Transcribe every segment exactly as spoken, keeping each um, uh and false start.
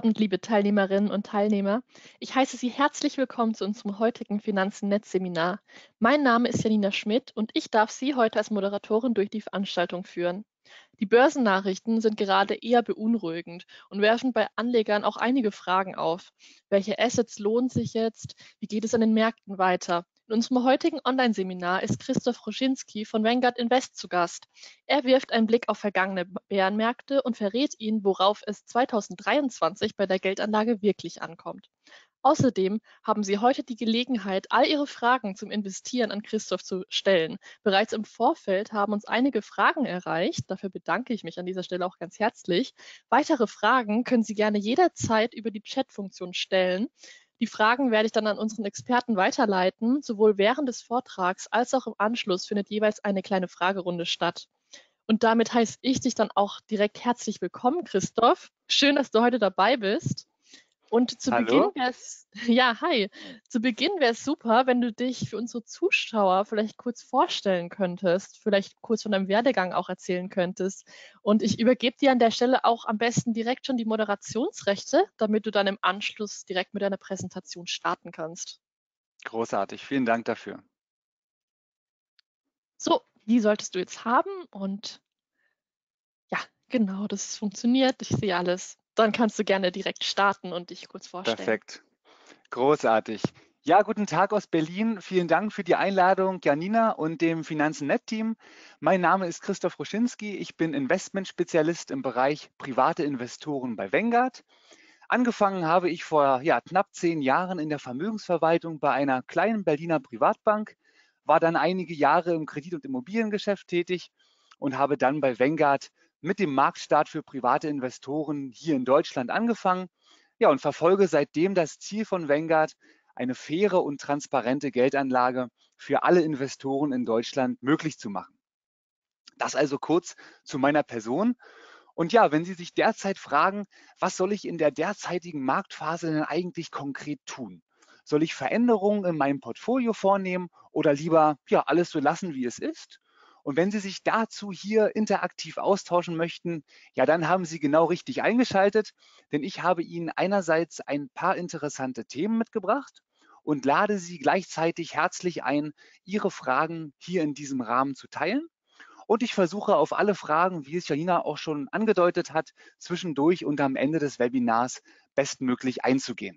Abend, liebe Teilnehmerinnen und Teilnehmer. Ich heiße Sie herzlich willkommen zu unserem heutigen Finanzen-Netz-Seminar. Mein Name ist Janina Schmidt und ich darf Sie heute als Moderatorin durch die Veranstaltung führen. Die Börsennachrichten sind gerade eher beunruhigend und werfen bei Anlegern auch einige Fragen auf. Welche Assets lohnen sich jetzt? Wie geht es an den Märkten weiter? In unserem heutigen Online-Seminar ist Christoph Roschinski von Vanguard Invest zu Gast. Er wirft einen Blick auf vergangene Bärenmärkte und verrät Ihnen, worauf es zweitausenddreiundzwanzig bei der Geldanlage wirklich ankommt. Außerdem haben Sie heute die Gelegenheit, all Ihre Fragen zum Investieren an Christoph zu stellen. Bereits im Vorfeld haben uns einige Fragen erreicht. Dafür bedanke ich mich an dieser Stelle auch ganz herzlich. Weitere Fragen können Sie gerne jederzeit über die Chatfunktion stellen. Die Fragen werde ich dann an unseren Experten weiterleiten. Sowohl während des Vortrags als auch im Anschluss findet jeweils eine kleine Fragerunde statt. Und damit heiße ich dich dann auch direkt herzlich willkommen, Christoph. Schön, dass du heute dabei bist. Und zu Beginn Hallo? wäre es, ja, hi. Zu Beginn wäre es super, wenn du dich für unsere Zuschauer vielleicht kurz vorstellen könntest, vielleicht kurz von deinem Werdegang auch erzählen könntest. Und ich übergebe dir an der Stelle auch am besten direkt schon die Moderationsrechte, damit du dann im Anschluss direkt mit deiner Präsentation starten kannst. Großartig, vielen Dank dafür. So, die solltest du jetzt haben und ja, genau, das funktioniert. Ich sehe alles. Dann kannst du gerne direkt starten und dich kurz vorstellen. Perfekt, großartig. Ja, guten Tag aus Berlin. Vielen Dank für die Einladung, Janina und dem Finanzen-Net-Team. Mein Name ist Christoph Roschinski. Ich bin Investmentspezialist im Bereich private Investoren bei Vanguard. Angefangen habe ich vor ja, knapp zehn Jahren in der Vermögensverwaltung bei einer kleinen Berliner Privatbank, war dann einige Jahre im Kredit- und Immobiliengeschäft tätig und habe dann bei Vanguard mit dem Marktstart für private Investoren hier in Deutschland angefangen. Ja, und verfolge seitdem das Ziel von Vanguard, eine faire und transparente Geldanlage für alle Investoren in Deutschland möglich zu machen. Das also kurz zu meiner Person. Und ja, wenn Sie sich derzeit fragen, was soll ich in der derzeitigen Marktphase denn eigentlich konkret tun? Soll ich Veränderungen in meinem Portfolio vornehmen oder lieber ja, alles so lassen, wie es ist? Und wenn Sie sich dazu hier interaktiv austauschen möchten, ja, dann haben Sie genau richtig eingeschaltet, denn ich habe Ihnen einerseits ein paar interessante Themen mitgebracht und lade Sie gleichzeitig herzlich ein, Ihre Fragen hier in diesem Rahmen zu teilen. Und ich versuche auf alle Fragen, wie es Janina auch schon angedeutet hat, zwischendurch und am Ende des Webinars bestmöglich einzugehen.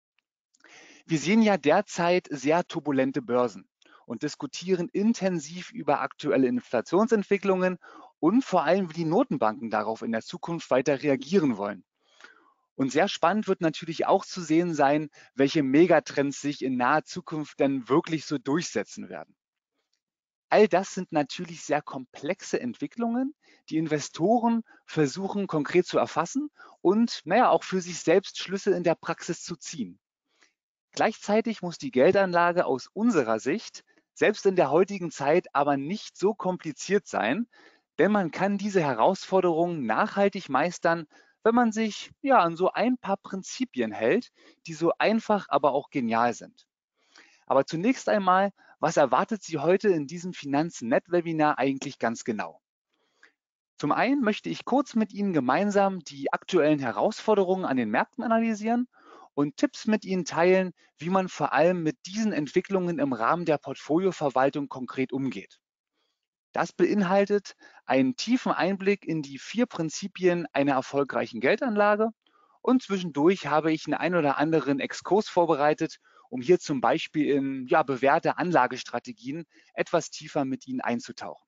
Wir sehen ja derzeit sehr turbulente Börsen und diskutieren intensiv über aktuelle Inflationsentwicklungen und vor allem, wie die Notenbanken darauf in der Zukunft weiter reagieren wollen. Und sehr spannend wird natürlich auch zu sehen sein, welche Megatrends sich in naher Zukunft denn wirklich so durchsetzen werden. All das sind natürlich sehr komplexe Entwicklungen, die Investoren versuchen konkret zu erfassen und naja, auch für sich selbst Schlüsse in der Praxis zu ziehen. Gleichzeitig muss die Geldanlage aus unserer Sicht selbst in der heutigen Zeit aber nicht so kompliziert sein, denn man kann diese Herausforderungen nachhaltig meistern, wenn man sich ja an so ein paar Prinzipien hält, die so einfach, aber auch genial sind. Aber zunächst einmal, was erwartet Sie heute in diesem Finanzen-Net-Webinar eigentlich ganz genau? Zum einen möchte ich kurz mit Ihnen gemeinsam die aktuellen Herausforderungen an den Märkten analysieren und Tipps mit Ihnen teilen, wie man vor allem mit diesen Entwicklungen im Rahmen der Portfolioverwaltung konkret umgeht. Das beinhaltet einen tiefen Einblick in die vier Prinzipien einer erfolgreichen Geldanlage und zwischendurch habe ich einen ein oder anderen Exkurs vorbereitet, um hier zum Beispiel in ja, bewährte Anlagestrategien etwas tiefer mit Ihnen einzutauchen.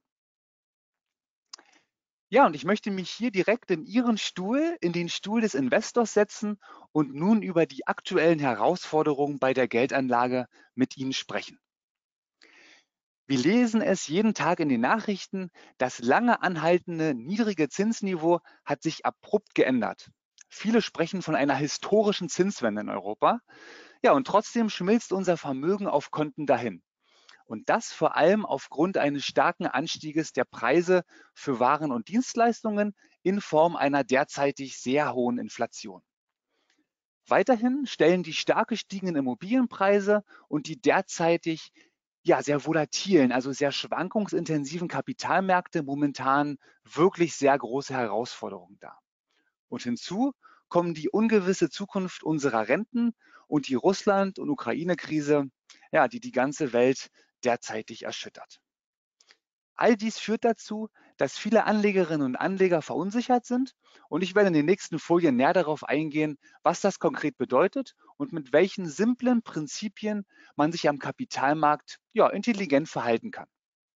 Ja, und ich möchte mich hier direkt in Ihren Stuhl, in den Stuhl des Investors setzen und nun über die aktuellen Herausforderungen bei der Geldanlage mit Ihnen sprechen. Wir lesen es jeden Tag in den Nachrichten, das lange anhaltende niedrige Zinsniveau hat sich abrupt geändert. Viele sprechen von einer historischen Zinswende in Europa. Ja, und trotzdem schmilzt unser Vermögen auf Konten dahin. Und das vor allem aufgrund eines starken Anstieges der Preise für Waren und Dienstleistungen in Form einer derzeitig sehr hohen Inflation. Weiterhin stellen die stark gestiegenen Immobilienpreise und die derzeitig ja, sehr volatilen, also sehr schwankungsintensiven Kapitalmärkte momentan wirklich sehr große Herausforderungen dar. Und hinzu kommen die ungewisse Zukunft unserer Renten und die Russland- und Ukraine-Krise, ja, die die ganze Welt derzeitig erschüttert. All dies führt dazu, dass viele Anlegerinnen und Anleger verunsichert sind und ich werde in den nächsten Folien näher darauf eingehen, was das konkret bedeutet und mit welchen simplen Prinzipien man sich am Kapitalmarkt ja, intelligent verhalten kann.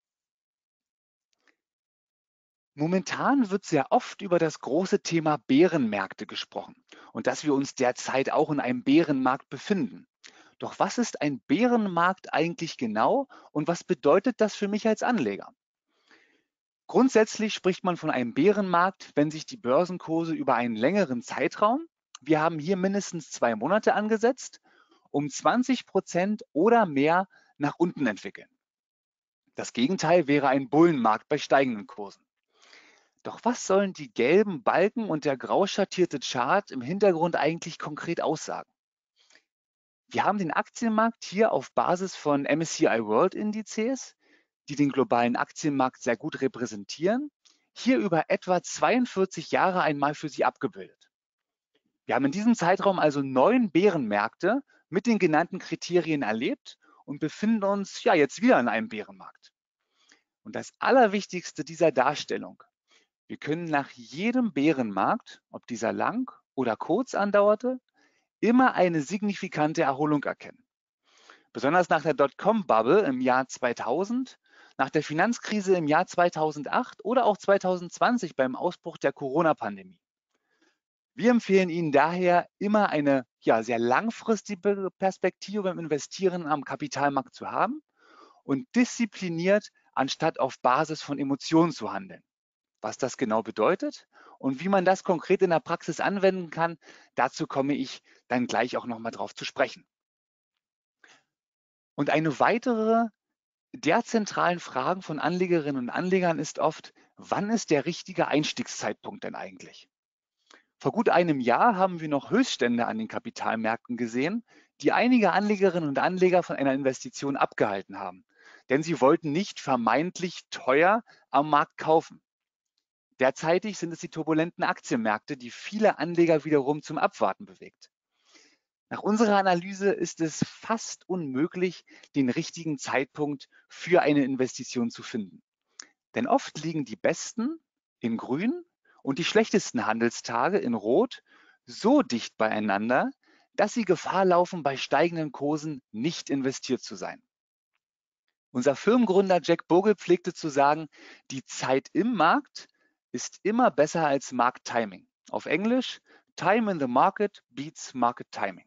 Momentan wird sehr oft über das große Thema Bärenmärkte gesprochen und dass wir uns derzeit auch in einem Bärenmarkt befinden. Doch was ist ein Bärenmarkt eigentlich genau und was bedeutet das für mich als Anleger? Grundsätzlich spricht man von einem Bärenmarkt, wenn sich die Börsenkurse über einen längeren Zeitraum, wir haben hier mindestens zwei Monate angesetzt, um zwanzig Prozent oder mehr nach unten entwickeln. Das Gegenteil wäre ein Bullenmarkt bei steigenden Kursen. Doch was sollen die gelben Balken und der grau schattierte Chart im Hintergrund eigentlich konkret aussagen? Wir haben den Aktienmarkt hier auf Basis von M S C I World Indizes, die den globalen Aktienmarkt sehr gut repräsentieren, hier über etwa zweiundvierzig Jahre einmal für Sie abgebildet. Wir haben in diesem Zeitraum also neun Bärenmärkte mit den genannten Kriterien erlebt und befinden uns ja jetzt wieder in einem Bärenmarkt. Und das Allerwichtigste dieser Darstellung: Wir können nach jedem Bärenmarkt, ob dieser lang oder kurz andauerte, immer eine signifikante Erholung erkennen. Besonders nach der Dotcom-Bubble im Jahr zweitausend, nach der Finanzkrise im Jahr zweitausendacht oder auch zweitausendzwanzig beim Ausbruch der Corona-Pandemie. Wir empfehlen Ihnen daher, immer eine ja, sehr langfristige Perspektive beim Investieren am Kapitalmarkt zu haben und diszipliniert anstatt auf Basis von Emotionen zu handeln. Was das genau bedeutet und wie man das konkret in der Praxis anwenden kann, dazu komme ich dann gleich auch nochmal drauf zu sprechen. Und eine weitere der zentralen Fragen von Anlegerinnen und Anlegern ist oft: Wann ist der richtige Einstiegszeitpunkt denn eigentlich? Vor gut einem Jahr haben wir noch Höchststände an den Kapitalmärkten gesehen, die einige Anlegerinnen und Anleger von einer Investition abgehalten haben, denn sie wollten nicht vermeintlich teuer am Markt kaufen. Derzeitig sind es die turbulenten Aktienmärkte, die viele Anleger wiederum zum Abwarten bewegt. Nach unserer Analyse ist es fast unmöglich, den richtigen Zeitpunkt für eine Investition zu finden. Denn oft liegen die besten in grün und die schlechtesten Handelstage in rot so dicht beieinander, dass sie Gefahr laufen, bei steigenden Kursen nicht investiert zu sein. Unser Firmengründer Jack Bogle pflegte zu sagen, die Zeit im Markt ist immer besser als Markttiming. Auf Englisch: Time in the market beats market timing.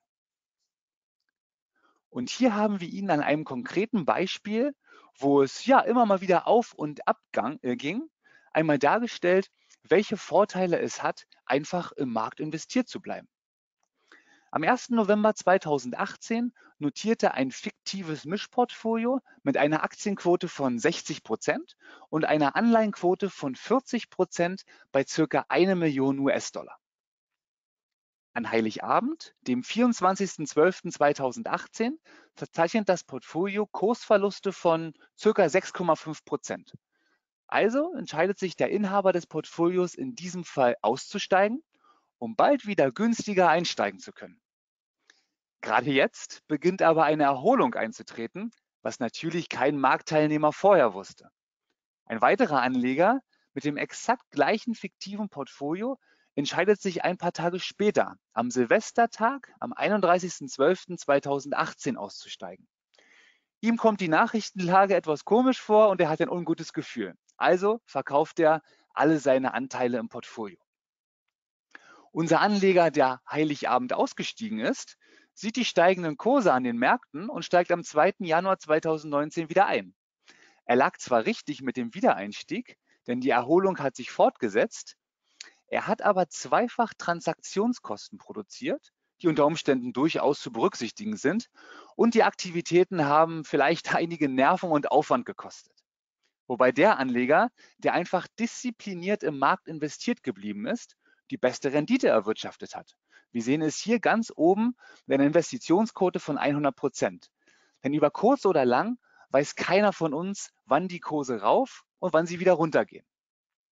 Und hier haben wir Ihnen an einem konkreten Beispiel, wo es ja immer mal wieder auf und ab äh, ging, einmal dargestellt, welche Vorteile es hat, einfach im Markt investiert zu bleiben. Am ersten November zweitausendachtzehn notierte ein fiktives Mischportfolio mit einer Aktienquote von sechzig Prozent und einer Anleihenquote von vierzig Prozent bei circa eine Million U S-Dollar. An Heiligabend, dem vierundzwanzigsten zwölften zweitausendachtzehn, verzeichnet das Portfolio Kursverluste von ca. sechs Komma fünf Prozent. Also entscheidet sich der Inhaber des Portfolios in diesem Fall auszusteigen, um bald wieder günstiger einsteigen zu können. Gerade jetzt beginnt aber eine Erholung einzutreten, was natürlich kein Marktteilnehmer vorher wusste. Ein weiterer Anleger mit dem exakt gleichen fiktiven Portfolio entscheidet sich ein paar Tage später, am Silvestertag, am einunddreißigsten zwölften zweitausendachtzehn auszusteigen. Ihm kommt die Nachrichtenlage etwas komisch vor und er hat ein ungutes Gefühl. Also verkauft er alle seine Anteile im Portfolio. Unser Anleger, der Heiligabend ausgestiegen ist, sieht die steigenden Kurse an den Märkten und steigt am zweiten Januar zweitausendneunzehn wieder ein. Er lag zwar richtig mit dem Wiedereinstieg, denn die Erholung hat sich fortgesetzt, er hat aber zweifach Transaktionskosten produziert, die unter Umständen durchaus zu berücksichtigen sind, und die Aktivitäten haben vielleicht einige Nerven und Aufwand gekostet. Wobei der Anleger, der einfach diszipliniert im Markt investiert geblieben ist, die beste Rendite erwirtschaftet hat. Wir sehen es hier ganz oben mit einer Investitionsquote von hundert Prozent. Denn über kurz oder lang weiß keiner von uns, wann die Kurse rauf und wann sie wieder runtergehen.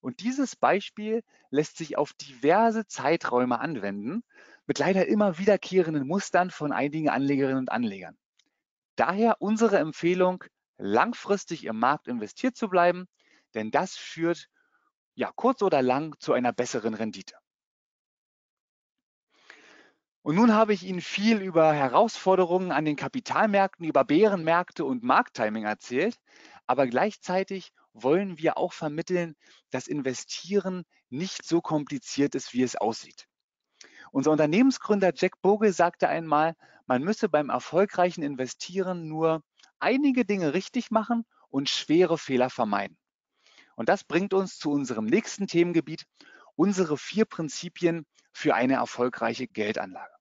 Und dieses Beispiel lässt sich auf diverse Zeiträume anwenden, mit leider immer wiederkehrenden Mustern von einigen Anlegerinnen und Anlegern. Daher unsere Empfehlung, langfristig im Markt investiert zu bleiben, denn das führt ja kurz oder lang zu einer besseren Rendite. Und nun habe ich Ihnen viel über Herausforderungen an den Kapitalmärkten, über Bärenmärkte und Markttiming erzählt, aber gleichzeitig wollen wir auch vermitteln, dass Investieren nicht so kompliziert ist, wie es aussieht. Unser Unternehmensgründer Jack Bogle sagte einmal, man müsse beim erfolgreichen Investieren nur einige Dinge richtig machen und schwere Fehler vermeiden. Und das bringt uns zu unserem nächsten Themengebiet, unsere vier Prinzipien für eine erfolgreiche Geldanlage.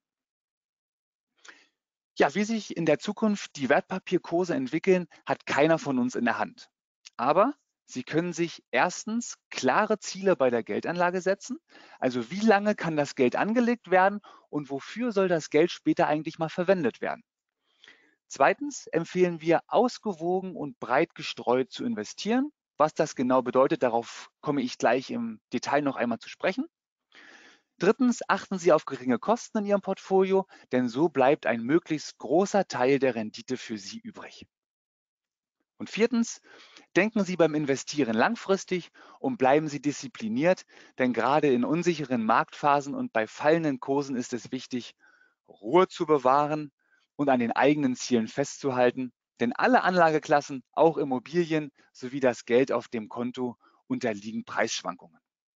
Ja, wie sich in der Zukunft die Wertpapierkurse entwickeln, hat keiner von uns in der Hand. Aber Sie können sich erstens klare Ziele bei der Geldanlage setzen. Also wie lange kann das Geld angelegt werden und wofür soll das Geld später eigentlich mal verwendet werden? Zweitens empfehlen wir, ausgewogen und breit gestreut zu investieren. Was das genau bedeutet, darauf komme ich gleich im Detail noch einmal zu sprechen. Drittens, achten Sie auf geringe Kosten in Ihrem Portfolio, denn so bleibt ein möglichst großer Teil der Rendite für Sie übrig. Und viertens, denken Sie beim Investieren langfristig und bleiben Sie diszipliniert, denn gerade in unsicheren Marktphasen und bei fallenden Kursen ist es wichtig, Ruhe zu bewahren und an den eigenen Zielen festzuhalten, denn alle Anlageklassen, auch Immobilien sowie das Geld auf dem Konto, unterliegen Preisschwankungen.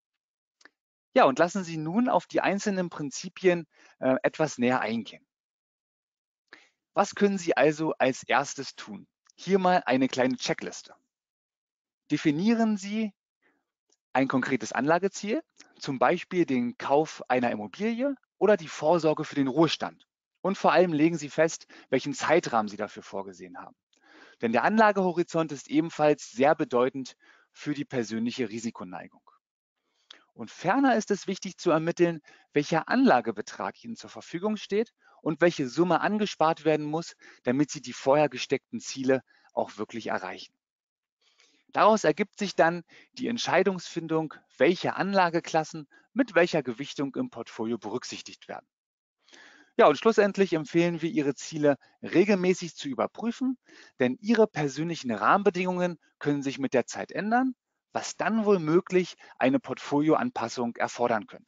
Ja, und lassen Sie nun auf die einzelnen Prinzipien äh, etwas näher eingehen. Was können Sie also als erstes tun? Hier mal eine kleine Checkliste. Definieren Sie ein konkretes Anlageziel, zum Beispiel den Kauf einer Immobilie oder die Vorsorge für den Ruhestand. Und vor allem legen Sie fest, welchen Zeitrahmen Sie dafür vorgesehen haben. Denn der Anlagehorizont ist ebenfalls sehr bedeutend für die persönliche Risikoneigung. Und ferner ist es wichtig zu ermitteln, welcher Anlagebetrag Ihnen zur Verfügung steht und welche Summe angespart werden muss, damit Sie die vorher gesteckten Ziele auch wirklich erreichen. Daraus ergibt sich dann die Entscheidungsfindung, welche Anlageklassen mit welcher Gewichtung im Portfolio berücksichtigt werden. Ja, und schlussendlich empfehlen wir, Ihre Ziele regelmäßig zu überprüfen, denn Ihre persönlichen Rahmenbedingungen können sich mit der Zeit ändern, was dann womöglich eine Portfolioanpassung erfordern könnte.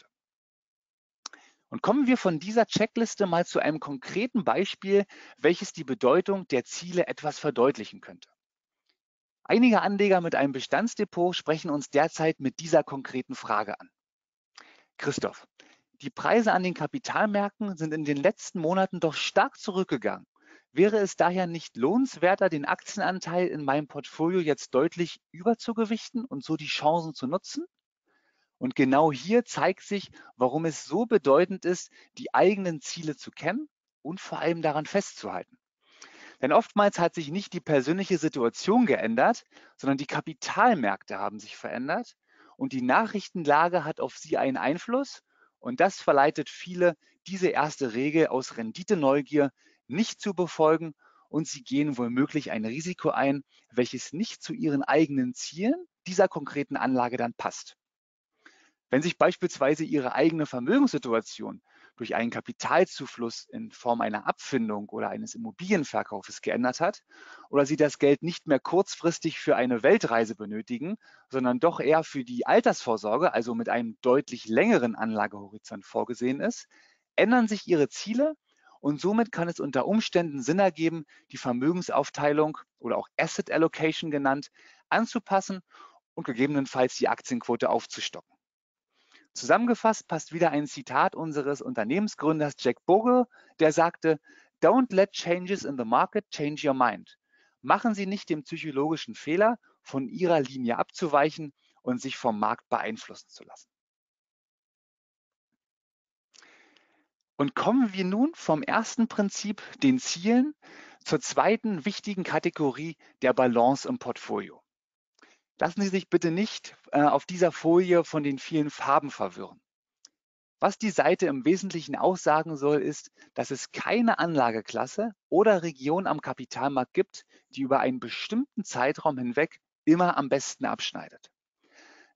Und kommen wir von dieser Checkliste mal zu einem konkreten Beispiel, welches die Bedeutung der Ziele etwas verdeutlichen könnte. Einige Anleger mit einem Bestandsdepot sprechen uns derzeit mit dieser konkreten Frage an. Christoph, die Preise an den Kapitalmärkten sind in den letzten Monaten doch stark zurückgegangen. Wäre es daher nicht lohnenswerter, den Aktienanteil in meinem Portfolio jetzt deutlich überzugewichten und so die Chancen zu nutzen? Und genau hier zeigt sich, warum es so bedeutend ist, die eigenen Ziele zu kennen und vor allem daran festzuhalten. Denn oftmals hat sich nicht die persönliche Situation geändert, sondern die Kapitalmärkte haben sich verändert und die Nachrichtenlage hat auf sie einen Einfluss und das verleitet viele, diese erste Regel aus Renditeneugier nicht zu befolgen und sie gehen womöglich ein Risiko ein, welches nicht zu ihren eigenen Zielen dieser konkreten Anlage dann passt. Wenn sich beispielsweise Ihre eigene Vermögenssituation durch einen Kapitalzufluss in Form einer Abfindung oder eines Immobilienverkaufes geändert hat oder Sie das Geld nicht mehr kurzfristig für eine Weltreise benötigen, sondern doch eher für die Altersvorsorge, also mit einem deutlich längeren Anlagehorizont vorgesehen ist, ändern sich Ihre Ziele und somit kann es unter Umständen Sinn ergeben, die Vermögensaufteilung oder auch Asset Allocation genannt, anzupassen und gegebenenfalls die Aktienquote aufzustocken. Zusammengefasst passt wieder ein Zitat unseres Unternehmensgründers Jack Bogle, der sagte, "Don't let changes in the market change your mind." Machen Sie nicht den psychologischen Fehler, von Ihrer Linie abzuweichen und sich vom Markt beeinflussen zu lassen. Und kommen wir nun vom ersten Prinzip, den Zielen, zur zweiten wichtigen Kategorie, der Balance im Portfolio. Lassen Sie sich bitte nicht äh, auf dieser Folie von den vielen Farben verwirren. Was die Seite im Wesentlichen aussagen soll, ist, dass es keine Anlageklasse oder Region am Kapitalmarkt gibt, die über einen bestimmten Zeitraum hinweg immer am besten abschneidet.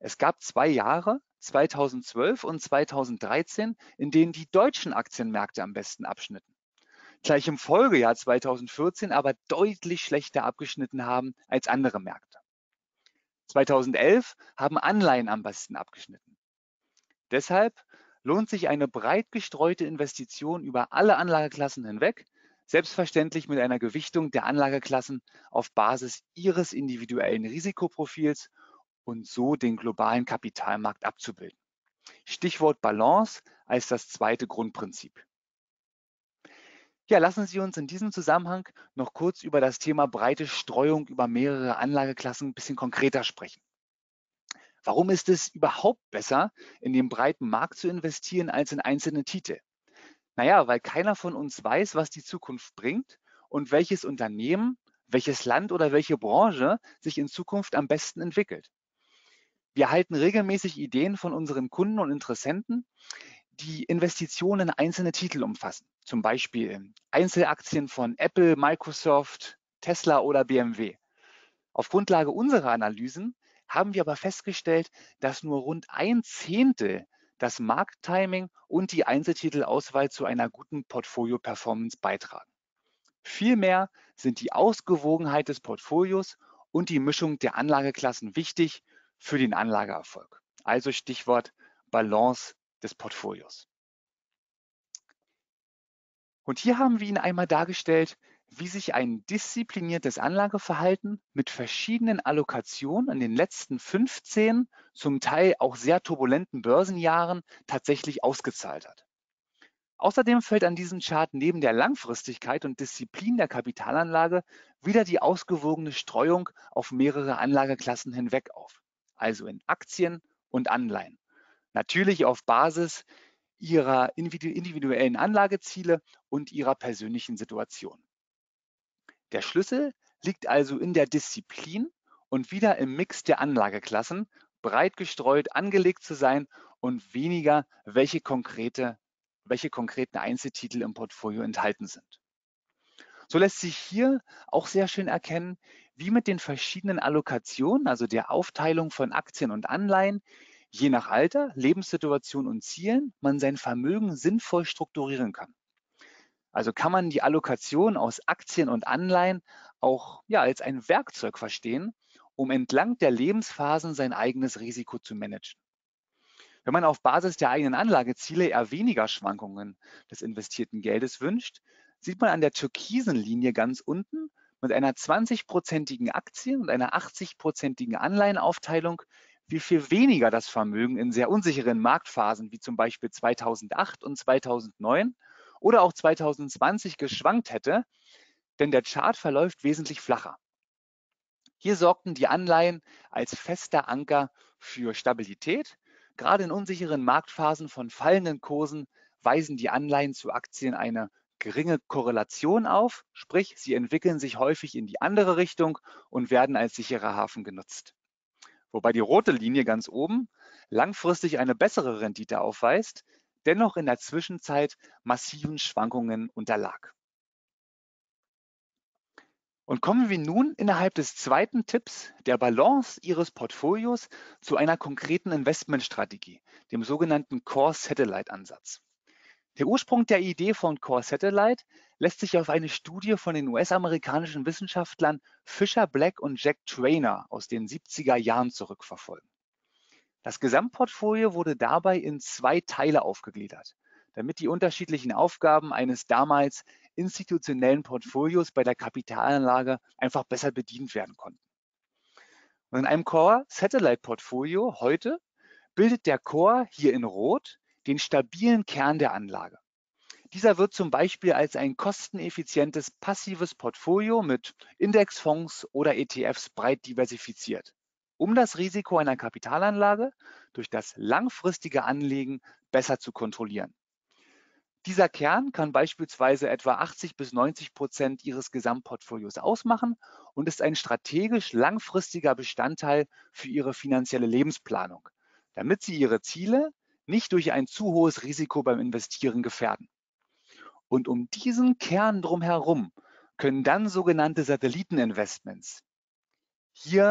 Es gab zwei Jahre, zweitausendzwölf und zweitausenddreizehn, in denen die deutschen Aktienmärkte am besten abschnitten. Gleich im Folgejahr zweitausendvierzehn aber deutlich schlechter abgeschnitten haben als andere Märkte. zweitausendelf haben Anleihen am besten abgeschnitten. Deshalb lohnt sich eine breit gestreute Investition über alle Anlageklassen hinweg, selbstverständlich mit einer Gewichtung der Anlageklassen auf Basis Ihres individuellen Risikoprofils und so den globalen Kapitalmarkt abzubilden. Stichwort Balance als das zweite Grundprinzip. Ja, lassen Sie uns in diesem Zusammenhang noch kurz über das Thema breite Streuung über mehrere Anlageklassen ein bisschen konkreter sprechen. Warum ist es überhaupt besser, in den breiten Markt zu investieren als in einzelne Titel? Naja, weil keiner von uns weiß, was die Zukunft bringt und welches Unternehmen, welches Land oder welche Branche sich in Zukunft am besten entwickelt. Wir erhalten regelmäßig Ideen von unseren Kunden und Interessenten, die Investitionen in einzelne Titel umfassen. Zum Beispiel Einzelaktien von Apple, Microsoft, Tesla oder B M W. Auf Grundlage unserer Analysen haben wir aber festgestellt, dass nur rund ein Zehntel das Markttiming und die Einzeltitelauswahl zu einer guten Portfolio-Performance beitragen. Vielmehr sind die Ausgewogenheit des Portfolios und die Mischung der Anlageklassen wichtig für den Anlageerfolg. Also Stichwort Balance des Portfolios. Und hier haben wir Ihnen einmal dargestellt, wie sich ein diszipliniertes Anlageverhalten mit verschiedenen Allokationen in den letzten fünfzehn, zum Teil auch sehr turbulenten Börsenjahren tatsächlich ausgezahlt hat. Außerdem fällt an diesem Chart neben der Langfristigkeit und Disziplin der Kapitalanlage wieder die ausgewogene Streuung auf mehrere Anlageklassen hinweg auf, also in Aktien und Anleihen. Natürlich auf Basis Ihrer individuellen Anlageziele und Ihrer persönlichen Situation. Der Schlüssel liegt also in der Disziplin und wieder im Mix der Anlageklassen, breit gestreut angelegt zu sein und weniger, welche, konkrete, welche konkreten Einzeltitel im Portfolio enthalten sind. So lässt sich hier auch sehr schön erkennen, wie mit den verschiedenen Allokationen, also der Aufteilung von Aktien und Anleihen, je nach Alter, Lebenssituation und Zielen, man sein Vermögen sinnvoll strukturieren kann. Also kann man die Allokation aus Aktien und Anleihen auch ja, als ein Werkzeug verstehen, um entlang der Lebensphasen sein eigenes Risiko zu managen. Wenn man auf Basis der eigenen Anlageziele eher weniger Schwankungen des investierten Geldes wünscht, sieht man an der türkisen Linie ganz unten mit einer zwanzig-prozentigen Aktien- und einer achtzig-prozentigen Anleihenaufteilung, wie viel weniger das Vermögen in sehr unsicheren Marktphasen wie zum Beispiel zweitausendacht und zweitausendneun oder auch zweitausendzwanzig geschwankt hätte, denn der Chart verläuft wesentlich flacher. Hier sorgten die Anleihen als fester Anker für Stabilität. Gerade in unsicheren Marktphasen von fallenden Kursen weisen die Anleihen zu Aktien eine geringe Korrelation auf, sprich sie entwickeln sich häufig in die andere Richtung und werden als sicherer Hafen genutzt. Wobei die rote Linie ganz oben langfristig eine bessere Rendite aufweist, dennoch in der Zwischenzeit massiven Schwankungen unterlag. Und kommen wir nun innerhalb des zweiten Tipps der Balance Ihres Portfolios zu einer konkreten Investmentstrategie, dem sogenannten Core Satellite Ansatz. Der Ursprung der Idee von Core Satellite lässt sich auf eine Studie von den U S-amerikanischen Wissenschaftlern Fisher Black und Jack Trainer aus den siebziger Jahren zurückverfolgen. Das Gesamtportfolio wurde dabei in zwei Teile aufgegliedert, damit die unterschiedlichen Aufgaben eines damals institutionellen Portfolios bei der Kapitalanlage einfach besser bedient werden konnten. Und in einem Core-Satellite-Portfolio heute bildet der Core hier in Rot den stabilen Kern der Anlage. Dieser wird zum Beispiel als ein kosteneffizientes passives Portfolio mit Indexfonds oder E T Fs breit diversifiziert, um das Risiko einer Kapitalanlage durch das langfristige Anlegen besser zu kontrollieren. Dieser Kern kann beispielsweise etwa achtzig bis neunzig Prozent Ihres Gesamtportfolios ausmachen und ist ein strategisch langfristiger Bestandteil für Ihre finanzielle Lebensplanung, damit Sie Ihre Ziele nicht durch ein zu hohes Risiko beim Investieren gefährden. Und um diesen Kern drumherum können dann sogenannte Satelliteninvestments, hier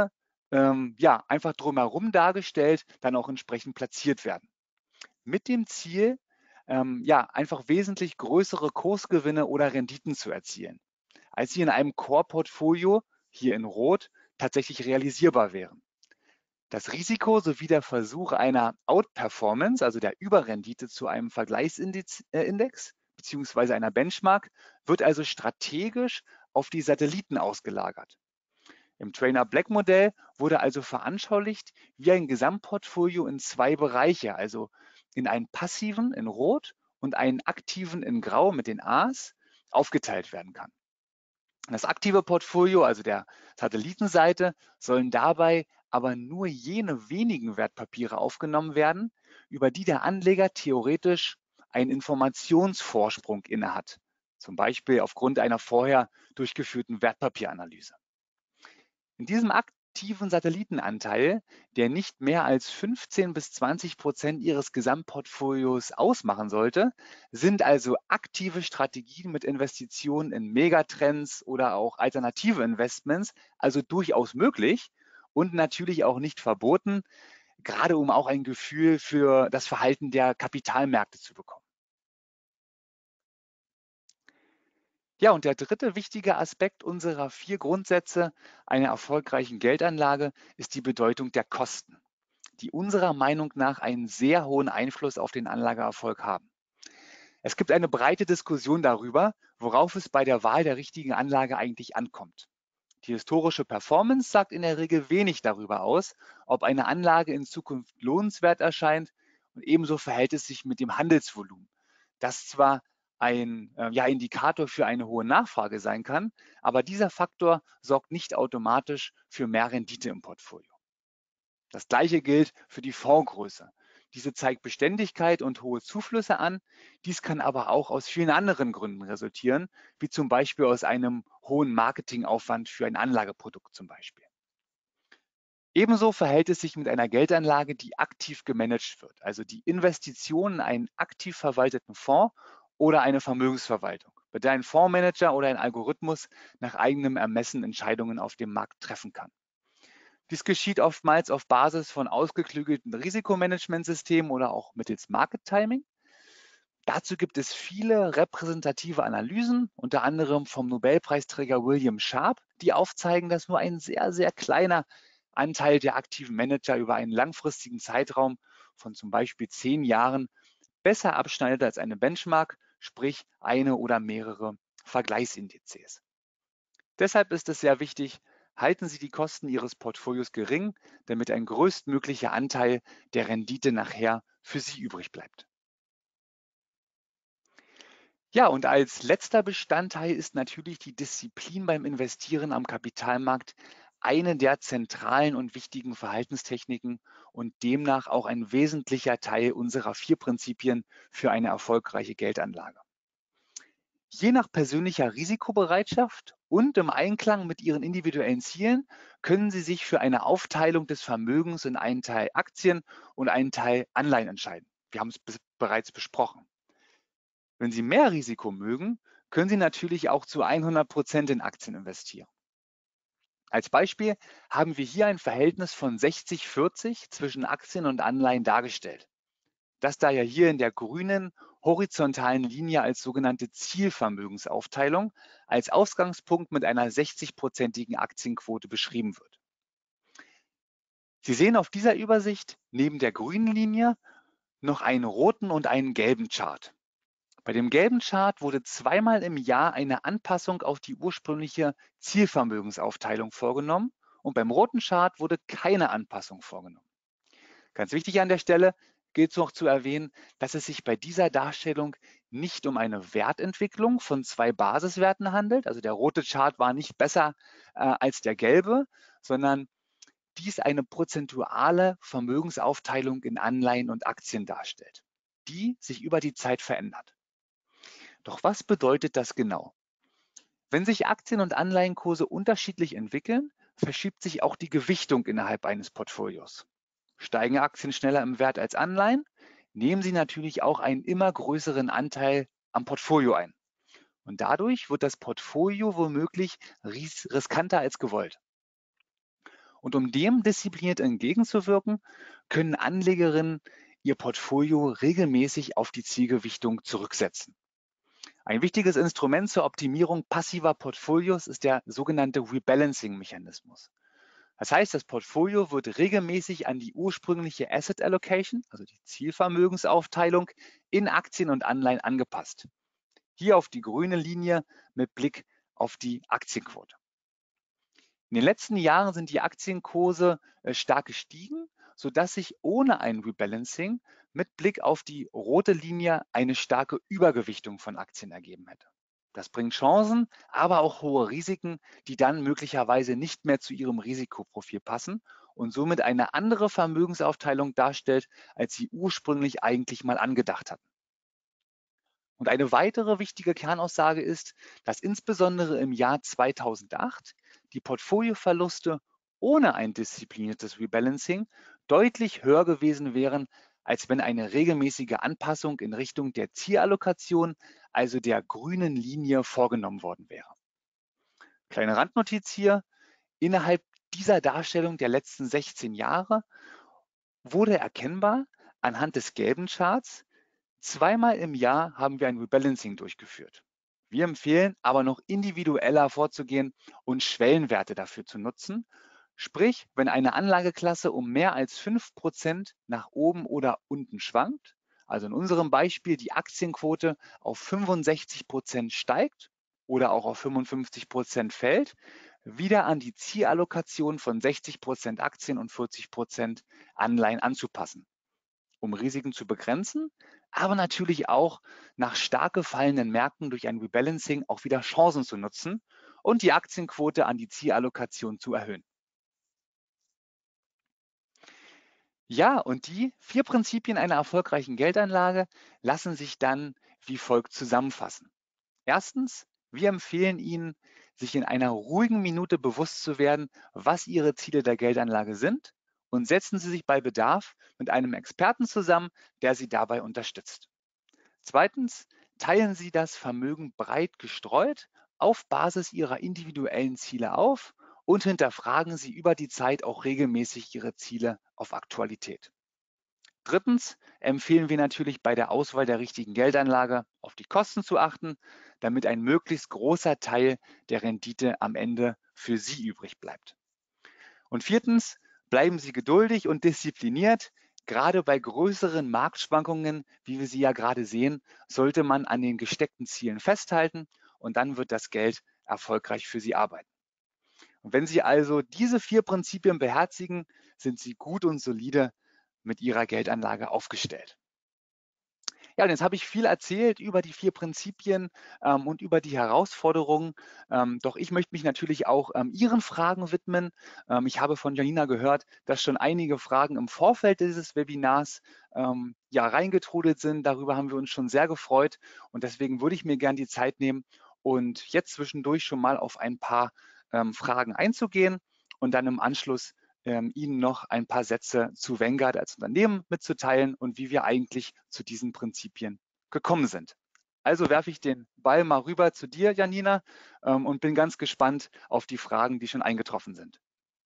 ähm, ja, einfach drumherum dargestellt, dann auch entsprechend platziert werden. Mit dem Ziel, ähm, ja, einfach wesentlich größere Kursgewinne oder Renditen zu erzielen, als sie in einem Core-Portfolio, hier in Rot, tatsächlich realisierbar wären. Das Risiko sowie der Versuch einer Outperformance, also der Überrendite zu einem Vergleichsindex äh, bzw. einer Benchmark, wird also strategisch auf die Satelliten ausgelagert. Im Trainer-Black-Modell wurde also veranschaulicht, wie ein Gesamtportfolio in zwei Bereiche, also in einen passiven in Rot und einen aktiven in Grau mit den A's, aufgeteilt werden kann. Das aktive Portfolio, also der Satellitenseite, sollen dabei aber nur jene wenigen Wertpapiere aufgenommen werden, über die der Anleger theoretisch einen Informationsvorsprung innehat, zum Beispiel aufgrund einer vorher durchgeführten Wertpapieranalyse. In diesem aktiven Satellitenanteil, der nicht mehr als fünfzehn bis zwanzig Prozent Ihres Gesamtportfolios ausmachen sollte, sind also aktive Strategien mit Investitionen in Megatrends oder auch alternative Investments also durchaus möglich und natürlich auch nicht verboten, gerade um auch ein Gefühl für das Verhalten der Kapitalmärkte zu bekommen. Ja, und der dritte wichtige Aspekt unserer vier Grundsätze einer erfolgreichen Geldanlage ist die Bedeutung der Kosten, die unserer Meinung nach einen sehr hohen Einfluss auf den Anlageerfolg haben. Es gibt eine breite Diskussion darüber, worauf es bei der Wahl der richtigen Anlage eigentlich ankommt. Die historische Performance sagt in der Regel wenig darüber aus, ob eine Anlage in Zukunft lohnenswert erscheint, und ebenso verhält es sich mit dem Handelsvolumen, das zwar ein äh, ja, Indikator für eine hohe Nachfrage sein kann, aber dieser Faktor sorgt nicht automatisch für mehr Rendite im Portfolio. Das gleiche gilt für die Fondsgröße. Diese zeigt Beständigkeit und hohe Zuflüsse an. Dies kann aber auch aus vielen anderen Gründen resultieren, wie zum Beispiel aus einem hohen Marketingaufwand für ein Anlageprodukt zum Beispiel. Ebenso verhält es sich mit einer Geldanlage, die aktiv gemanagt wird, also die Investition in einen aktiv verwalteten Fonds oder eine Vermögensverwaltung, bei der ein Fondsmanager oder ein Algorithmus nach eigenem Ermessen Entscheidungen auf dem Markt treffen kann. Dies geschieht oftmals auf Basis von ausgeklügelten Risikomanagementsystemen oder auch mittels Market Timing. Dazu gibt es viele repräsentative Analysen, unter anderem vom Nobelpreisträger William Sharpe, die aufzeigen, dass nur ein sehr, sehr kleiner Anteil der aktiven Manager über einen langfristigen Zeitraum von zum Beispiel zehn Jahren besser abschneidet als eine Benchmark, sprich eine oder mehrere Vergleichsindizes. Deshalb ist es sehr wichtig, halten Sie die Kosten Ihres Portfolios gering, damit ein größtmöglicher Anteil der Rendite nachher für Sie übrig bleibt. Ja, und als letzter Bestandteil ist natürlich die Disziplin beim Investieren am Kapitalmarkt eine der zentralen und wichtigen Verhaltenstechniken und demnach auch ein wesentlicher Teil unserer vier Prinzipien für eine erfolgreiche Geldanlage. Je nach persönlicher Risikobereitschaft und im Einklang mit Ihren individuellen Zielen können Sie sich für eine Aufteilung des Vermögens in einen Teil Aktien und einen Teil Anleihen entscheiden. Wir haben es bereits besprochen. Wenn Sie mehr Risiko mögen, können Sie natürlich auch zu hundert Prozent in Aktien investieren. Als Beispiel haben wir hier ein Verhältnis von sechzig vierzig zwischen Aktien und Anleihen dargestellt. Das da ja hier in der grünen horizontalen Linie als sogenannte Zielvermögensaufteilung als Ausgangspunkt mit einer sechzig-prozentigen Aktienquote beschrieben wird. Sie sehen auf dieser Übersicht neben der grünen Linie noch einen roten und einen gelben Chart. Bei dem gelben Chart wurde zweimal im Jahr eine Anpassung auf die ursprüngliche Zielvermögensaufteilung vorgenommen und beim roten Chart wurde keine Anpassung vorgenommen. Ganz wichtig an der Stelle gilt es noch zu erwähnen, dass es sich bei dieser Darstellung nicht um eine Wertentwicklung von zwei Basiswerten handelt. Also der rote Chart war nicht besser äh, als der gelbe, sondern dies eine prozentuale Vermögensaufteilung in Anleihen und Aktien darstellt, die sich über die Zeit verändert. Doch was bedeutet das genau? Wenn sich Aktien- und Anleihenkurse unterschiedlich entwickeln, verschiebt sich auch die Gewichtung innerhalb eines Portfolios. Steigen Aktien schneller im Wert als Anleihen, nehmen sie natürlich auch einen immer größeren Anteil am Portfolio ein. Und dadurch wird das Portfolio womöglich ris riskanter als gewollt. Und um dem diszipliniert entgegenzuwirken, können Anlegerinnen ihr Portfolio regelmäßig auf die Zielgewichtung zurücksetzen. Ein wichtiges Instrument zur Optimierung passiver Portfolios ist der sogenannte Rebalancing-Mechanismus. Das heißt, das Portfolio wird regelmäßig an die ursprüngliche Asset Allocation, also die Zielvermögensaufteilung, in Aktien und Anleihen angepasst. Hier auf die grüne Linie mit Blick auf die Aktienquote. In den letzten Jahren sind die Aktienkurse äh, stark gestiegen, sodass sich ohne ein Rebalancing mit Blick auf die rote Linie eine starke Übergewichtung von Aktien ergeben hätte. Das bringt Chancen, aber auch hohe Risiken, die dann möglicherweise nicht mehr zu Ihrem Risikoprofil passen und somit eine andere Vermögensaufteilung darstellt, als Sie ursprünglich eigentlich mal angedacht hatten. Und eine weitere wichtige Kernaussage ist, dass insbesondere im Jahr zweitausendacht die Portfolioverluste ohne ein diszipliniertes Rebalancing deutlich höher gewesen wären, als wenn eine regelmäßige Anpassung in Richtung der Zielallokation, also der grünen Linie, vorgenommen worden wäre. Kleine Randnotiz hier: Innerhalb dieser Darstellung der letzten sechzehn Jahre wurde erkennbar anhand des gelben Charts, zweimal im Jahr haben wir ein Rebalancing durchgeführt. Wir empfehlen aber noch individueller vorzugehen und Schwellenwerte dafür zu nutzen. Sprich, wenn eine Anlageklasse um mehr als fünf Prozent nach oben oder unten schwankt, also in unserem Beispiel die Aktienquote auf fünfundsechzig Prozent steigt oder auch auf fünfundfünfzig Prozent fällt, wieder an die Zielallokation von sechzig Prozent Aktien und vierzig Prozent Anleihen anzupassen, um Risiken zu begrenzen, aber natürlich auch nach stark gefallenen Märkten durch ein Rebalancing auch wieder Chancen zu nutzen und die Aktienquote an die Zielallokation zu erhöhen. Ja, und die vier Prinzipien einer erfolgreichen Geldanlage lassen sich dann wie folgt zusammenfassen. Erstens, wir empfehlen Ihnen, sich in einer ruhigen Minute bewusst zu werden, was Ihre Ziele der Geldanlage sind, und setzen Sie sich bei Bedarf mit einem Experten zusammen, der Sie dabei unterstützt. Zweitens, teilen Sie das Vermögen breit gestreut auf Basis Ihrer individuellen Ziele auf und hinterfragen Sie über die Zeit auch regelmäßig Ihre Ziele auf Aktualität. Drittens empfehlen wir natürlich bei der Auswahl der richtigen Geldanlage auf die Kosten zu achten, damit ein möglichst großer Teil der Rendite am Ende für Sie übrig bleibt. Und viertens, bleiben Sie geduldig und diszipliniert. Gerade bei größeren Marktschwankungen, wie wir sie ja gerade sehen, sollte man an den gesteckten Zielen festhalten und dann wird das Geld erfolgreich für Sie arbeiten. Und wenn Sie also diese vier Prinzipien beherzigen, sind Sie gut und solide mit Ihrer Geldanlage aufgestellt. Ja, und jetzt habe ich viel erzählt über die vier Prinzipien ähm, und über die Herausforderungen. Ähm, doch ich möchte mich natürlich auch ähm, Ihren Fragen widmen. Ähm, ich habe von Janina gehört, dass schon einige Fragen im Vorfeld dieses Webinars ähm, ja, reingetrudelt sind. Darüber haben wir uns schon sehr gefreut. Und deswegen würde ich mir gern die Zeit nehmen und jetzt zwischendurch schon mal auf ein paar ähm, Fragen einzugehen und dann im Anschluss ähm, Ihnen noch ein paar Sätze zu Vanguard als Unternehmen mitzuteilen und wie wir eigentlich zu diesen Prinzipien gekommen sind. Also werfe ich den Ball mal rüber zu dir, Janina, ähm, und bin ganz gespannt auf die Fragen, die schon eingetroffen sind.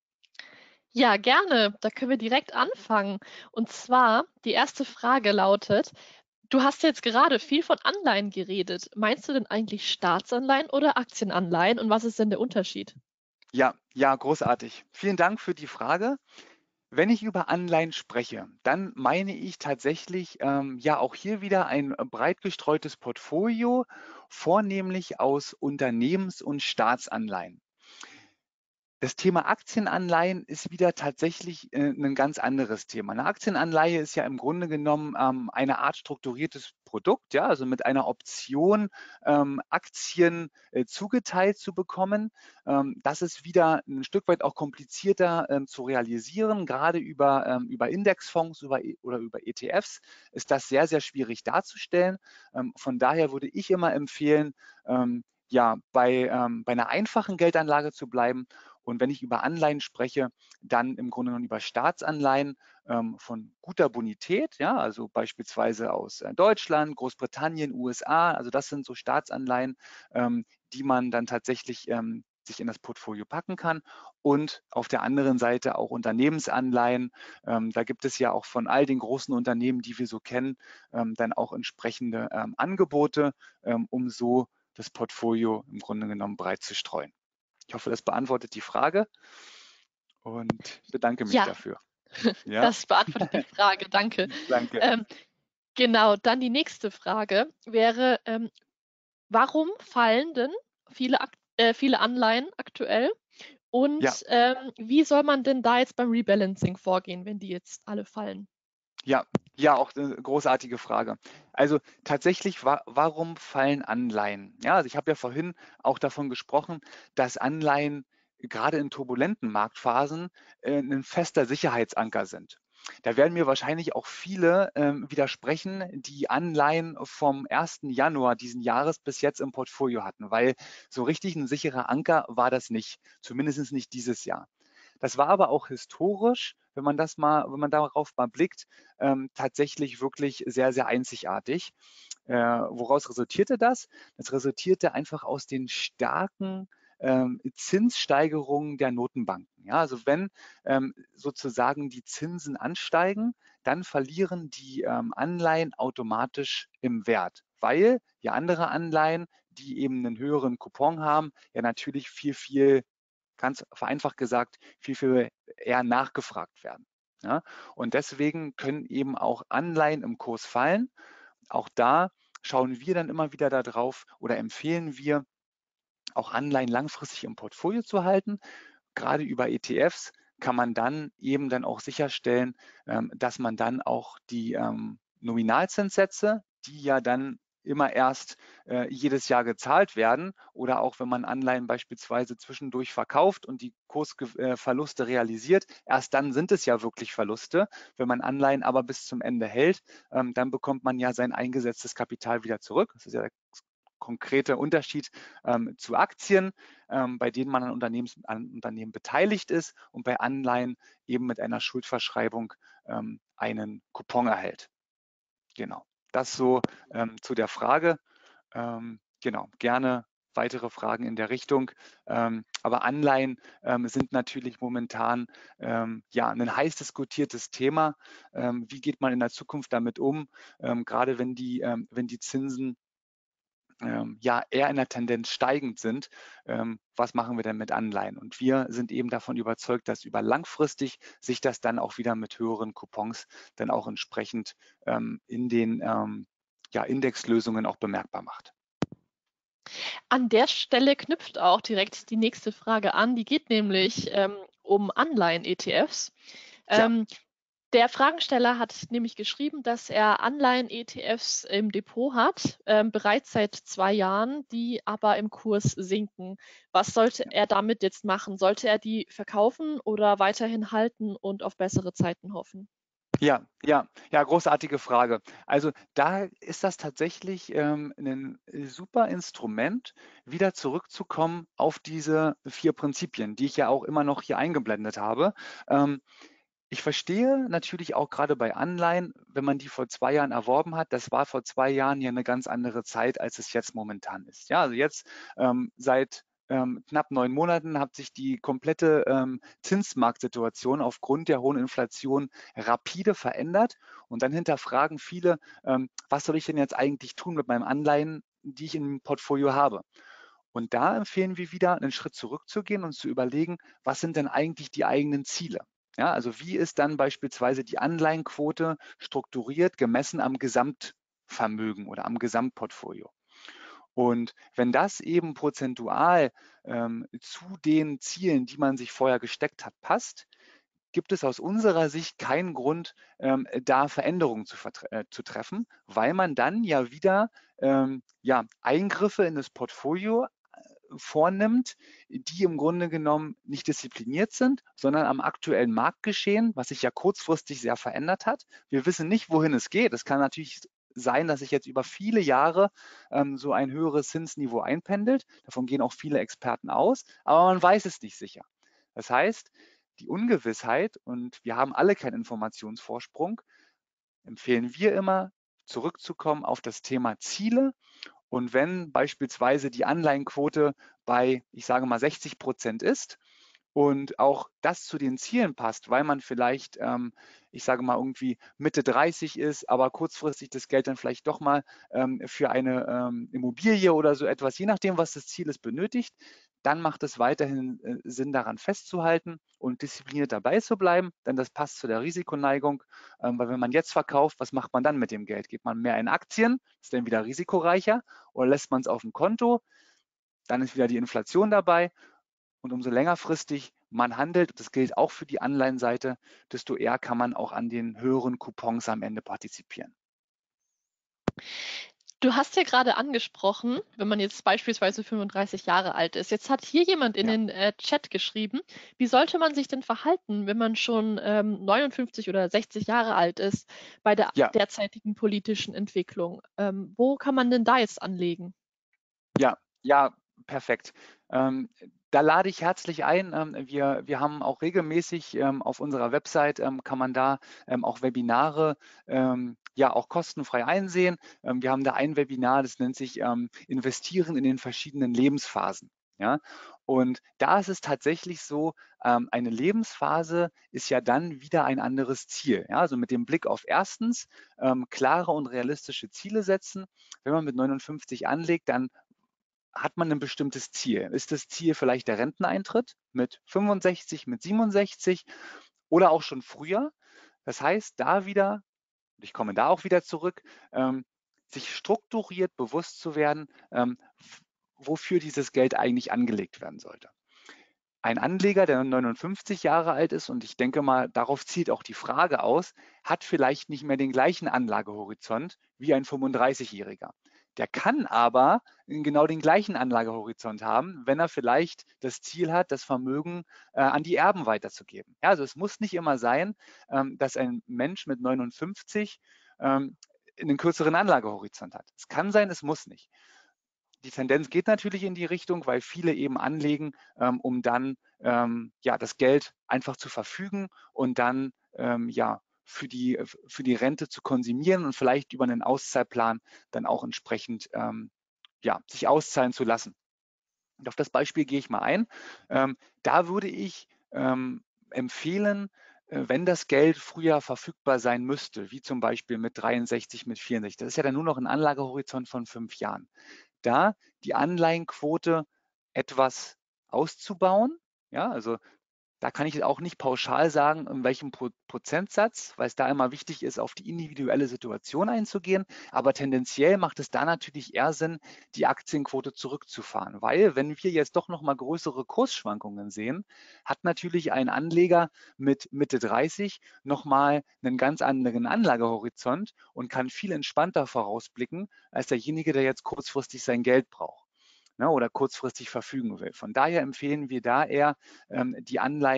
Ja, gerne. Da können wir direkt anfangen. Und zwar, die erste Frage lautet, du hast jetzt gerade viel von Anleihen geredet. Meinst du denn eigentlich Staatsanleihen oder Aktienanleihen und was ist denn der Unterschied? Ja, ja, großartig. Vielen Dank für die Frage. Wenn ich über Anleihen spreche, dann meine ich tatsächlich ähm, ja auch hier wieder ein äh, breit gestreutes Portfolio, vornehmlich aus Unternehmens- und Staatsanleihen. Das Thema Aktienanleihen ist wieder tatsächlich äh, 'nen ganz anderes Thema. Eine Aktienanleihe ist ja im Grunde genommen ähm, eine Art strukturiertes Produkt, ja, also mit einer Option, ähm, Aktien äh, zugeteilt zu bekommen. Ähm, das ist wieder ein Stück weit auch komplizierter ähm, zu realisieren. Gerade über, ähm, über Indexfonds über, E- oder über E T Fs ist das sehr, sehr schwierig darzustellen. Ähm, von daher würde ich immer empfehlen, ähm, ja, bei, ähm, bei einer einfachen Geldanlage zu bleiben, und wenn ich über Anleihen spreche, dann im Grunde genommen über Staatsanleihen ähm, von guter Bonität, ja, also beispielsweise aus äh, Deutschland, Großbritannien, U S A. Also das sind so Staatsanleihen, ähm, die man dann tatsächlich ähm, sich in das Portfolio packen kann. Und auf der anderen Seite auch Unternehmensanleihen. Ähm, da gibt es ja auch von all den großen Unternehmen, die wir so kennen, ähm, dann auch entsprechende ähm, Angebote, ähm, um so das Portfolio im Grunde genommen breit zu streuen. Ich hoffe, das beantwortet die Frage und bedanke mich Ja, dafür. Ja, das beantwortet die Frage, danke. danke. Ähm, genau, dann die nächste Frage wäre, ähm, warum fallen denn viele, Ak äh, viele Anleihen aktuell? Ja, Und ähm, wie soll man denn da jetzt beim Rebalancing vorgehen, wenn die jetzt alle fallen? ja, ja, auch eine großartige Frage. Also tatsächlich, wa warum fallen Anleihen? Ja, also ich habe ja vorhin auch davon gesprochen, dass Anleihen gerade in turbulenten Marktphasen äh, 'nen fester Sicherheitsanker sind. Da werden mir wahrscheinlich auch viele ähm, widersprechen, die Anleihen vom ersten Januar diesen Jahres bis jetzt im Portfolio hatten, weil so richtig ein sicherer Anker war das nicht, zumindest nicht dieses Jahr. Das war aber auch historisch, wenn man das mal, wenn man darauf mal blickt, ähm, tatsächlich wirklich sehr, sehr einzigartig. Äh, woraus resultierte das? Das resultierte einfach aus den starken ähm, Zinssteigerungen der Notenbanken. Ja, also wenn ähm, sozusagen die Zinsen ansteigen, dann verlieren die ähm, Anleihen automatisch im Wert, weil ja andere Anleihen, die eben einen höheren Coupon haben, ja natürlich viel, viel, ganz vereinfacht gesagt, viel, viel eher nachgefragt werden. Ja? Und deswegen können eben auch Anleihen im Kurs fallen. Auch da schauen wir dann immer wieder darauf oder empfehlen wir, auch Anleihen langfristig im Portfolio zu halten. Gerade über E T Fs kann man dann eben dann auch sicherstellen, ähm, dass man dann auch die ähm, Nominalzinssätze, die ja dann immer erst äh, jedes Jahr gezahlt werden oder auch wenn man Anleihen beispielsweise zwischendurch verkauft und die Kursverluste realisiert, erst dann sind es ja wirklich Verluste. Wenn man Anleihen aber bis zum Ende hält, ähm, dann bekommt man ja sein eingesetztes Kapital wieder zurück. Das ist ja der konkrete Unterschied ähm, zu Aktien, ähm, bei denen man an, Unternehmens, an Unternehmen beteiligt ist und bei Anleihen eben mit einer Schuldverschreibung ähm, einen Coupon erhält. Genau, das so ähm, zu der Frage. Ähm, genau, gerne weitere Fragen in der Richtung. Ähm, aber Anleihen ähm, sind natürlich momentan ähm, ja ein heiß diskutiertes Thema. Ähm, wie geht man in der Zukunft damit um? Ähm, gerade wenn die, ähm, wenn die Zinsen ähm, ja eher in der Tendenz steigend sind, ähm, was machen wir denn mit Anleihen? Und wir sind eben davon überzeugt, dass über langfristig sich das dann auch wieder mit höheren Coupons dann auch entsprechend ähm, in den ähm, ja, Indexlösungen auch bemerkbar macht. An der Stelle knüpft auch direkt die nächste Frage an. Die geht nämlich ähm, um Anleihen-E T Fs. Ja, Ähm, Der Fragensteller hat nämlich geschrieben, dass er Anleihen-E T Fs im Depot hat, ähm, bereits seit zwei Jahren, die aber im Kurs sinken. Was sollte er damit jetzt machen? Sollte er die verkaufen oder weiterhin halten und auf bessere Zeiten hoffen? ja, ja, ja, großartige Frage. Also da ist das tatsächlich ähm, ein super Instrument, wieder zurückzukommen auf diese vier Prinzipien, die ich ja auch immer noch hier eingeblendet habe. Ähm, Ich verstehe natürlich auch gerade bei Anleihen, wenn man die vor zwei Jahren erworben hat, das war vor zwei Jahren ja eine ganz andere Zeit, als es jetzt momentan ist. Ja, also jetzt ähm, seit ähm, knapp neun Monaten hat sich die komplette ähm, Zinsmarktsituation aufgrund der hohen Inflation rapide verändert. Und dann hinterfragen viele, ähm, was soll ich denn jetzt eigentlich tun mit meinem Anleihen, die ich im Portfolio habe? Und da empfehlen wir wieder, einen Schritt zurückzugehen und zu überlegen, was sind denn eigentlich die eigenen Ziele? Ja, also wie ist dann beispielsweise die Anleihenquote strukturiert, gemessen am Gesamtvermögen oder am Gesamtportfolio? Und wenn das eben prozentual ähm, zu den Zielen, die man sich vorher gesteckt hat, passt, gibt es aus unserer Sicht keinen Grund, ähm, da Veränderungen zu, äh, zu, treffen, weil man dann ja wieder ähm, ja, Eingriffe in das Portfolio vornimmt, die im Grunde genommen nicht diszipliniert sind, sondern am aktuellen Marktgeschehen, was sich ja kurzfristig sehr verändert hat. Wir wissen nicht, wohin es geht. Es kann natürlich sein, dass sich jetzt über viele Jahre ähm, so ein höheres Zinsniveau einpendelt. Davon gehen auch viele Experten aus, aber man weiß es nicht sicher. Das heißt, die Ungewissheit, und wir haben alle keinen Informationsvorsprung, empfehlen wir immer, zurückzukommen auf das Thema Ziele Und wenn beispielsweise die Anleihenquote bei, ich sage mal, sechzig Prozent ist und auch das zu den Zielen passt, weil man vielleicht, ähm, ich sage mal, irgendwie Mitte dreißig ist, aber kurzfristig das Geld dann vielleicht doch mal ähm, für eine ähm, Immobilie oder so etwas, je nachdem, was das Ziel ist, benötigt, dann macht es weiterhin äh, Sinn, daran festzuhalten und diszipliniert dabei zu bleiben, denn das passt zu der Risikoneigung, ähm, weil wenn man jetzt verkauft, was macht man dann mit dem Geld? Geht man mehr in Aktien, ist dann wieder risikoreicher, oder lässt man es auf dem Konto, dann ist wieder die Inflation dabei. Und umso längerfristig man handelt, das gilt auch für die Anleihenseite, desto eher kann man auch an den höheren Coupons am Ende partizipieren. Du hast ja gerade angesprochen, wenn man jetzt beispielsweise fünfunddreißig Jahre alt ist. Jetzt hat hier jemand in Ja, den äh, Chat geschrieben, wie sollte man sich denn verhalten, wenn man schon ähm, neunundfünfzig oder sechzig Jahre alt ist bei der ja, derzeitigen politischen Entwicklung? Ähm, wo kann man denn da jetzt anlegen? ja, ja, perfekt. Ähm, da lade ich herzlich ein. Ähm, wir, wir haben auch regelmäßig ähm, auf unserer Website, ähm, kann man da ähm, auch Webinare ähm, ja auch kostenfrei einsehen. Ähm, wir haben da ein Webinar, das nennt sich ähm, Investieren in den verschiedenen Lebensphasen. Ja, und da ist es tatsächlich so, ähm, eine Lebensphase ist ja dann wieder ein anderes Ziel. Ja, also mit dem Blick auf erstens ähm, klare und realistische Ziele setzen. Wenn man mit neunundfünfzig anlegt, dann hat man ein bestimmtes Ziel. Ist das Ziel vielleicht der Renteneintritt mit fünfundsechzig, mit siebenundsechzig oder auch schon früher? Das heißt, da wieder, ich komme da auch wieder zurück, ähm, sich strukturiert bewusst zu werden, ähm, wofür dieses Geld eigentlich angelegt werden sollte. Ein Anleger, der neunundfünfzig Jahre alt ist, und ich denke mal, darauf zielt auch die Frage aus, hat vielleicht nicht mehr den gleichen Anlagehorizont wie ein fünfunddreißig-Jähriger. Der kann aber genau den gleichen Anlagehorizont haben, wenn er vielleicht das Ziel hat, das Vermögen äh, an die Erben weiterzugeben. Ja, also es muss nicht immer sein, ähm, dass ein Mensch mit neunundfünfzig ähm, einen kürzeren Anlagehorizont hat. Es kann sein, es muss nicht. Die Tendenz geht natürlich in die Richtung, weil viele eben anlegen, ähm, um dann ähm, ja, das Geld einfach zu verfügen und dann ähm, ja, für die, für die Rente zu konsumieren und vielleicht über einen Auszahlplan dann auch entsprechend ähm, ja, sich auszahlen zu lassen. Und auf das Beispiel gehe ich mal ein. Ähm, da würde ich ähm, empfehlen, äh, wenn das Geld früher verfügbar sein müsste, wie zum Beispiel mit dreiundsechzig, mit vierundsechzig, das ist ja dann nur noch ein Anlagehorizont von fünf Jahren, da die Anleihenquote etwas auszubauen. Ja, also da kann ich auch nicht pauschal sagen, in welchem Pro Prozentsatz, weil es da immer wichtig ist, auf die individuelle Situation einzugehen. Aber tendenziell macht es da natürlich eher Sinn, die Aktienquote zurückzufahren, weil wenn wir jetzt doch nochmal größere Kursschwankungen sehen, hat natürlich ein Anleger mit Mitte dreißig nochmal einen ganz anderen Anlagehorizont und kann viel entspannter vorausblicken als derjenige, der jetzt kurzfristig sein Geld braucht, ne, oder kurzfristig verfügen will. Von daher empfehlen wir da eher, ähm, die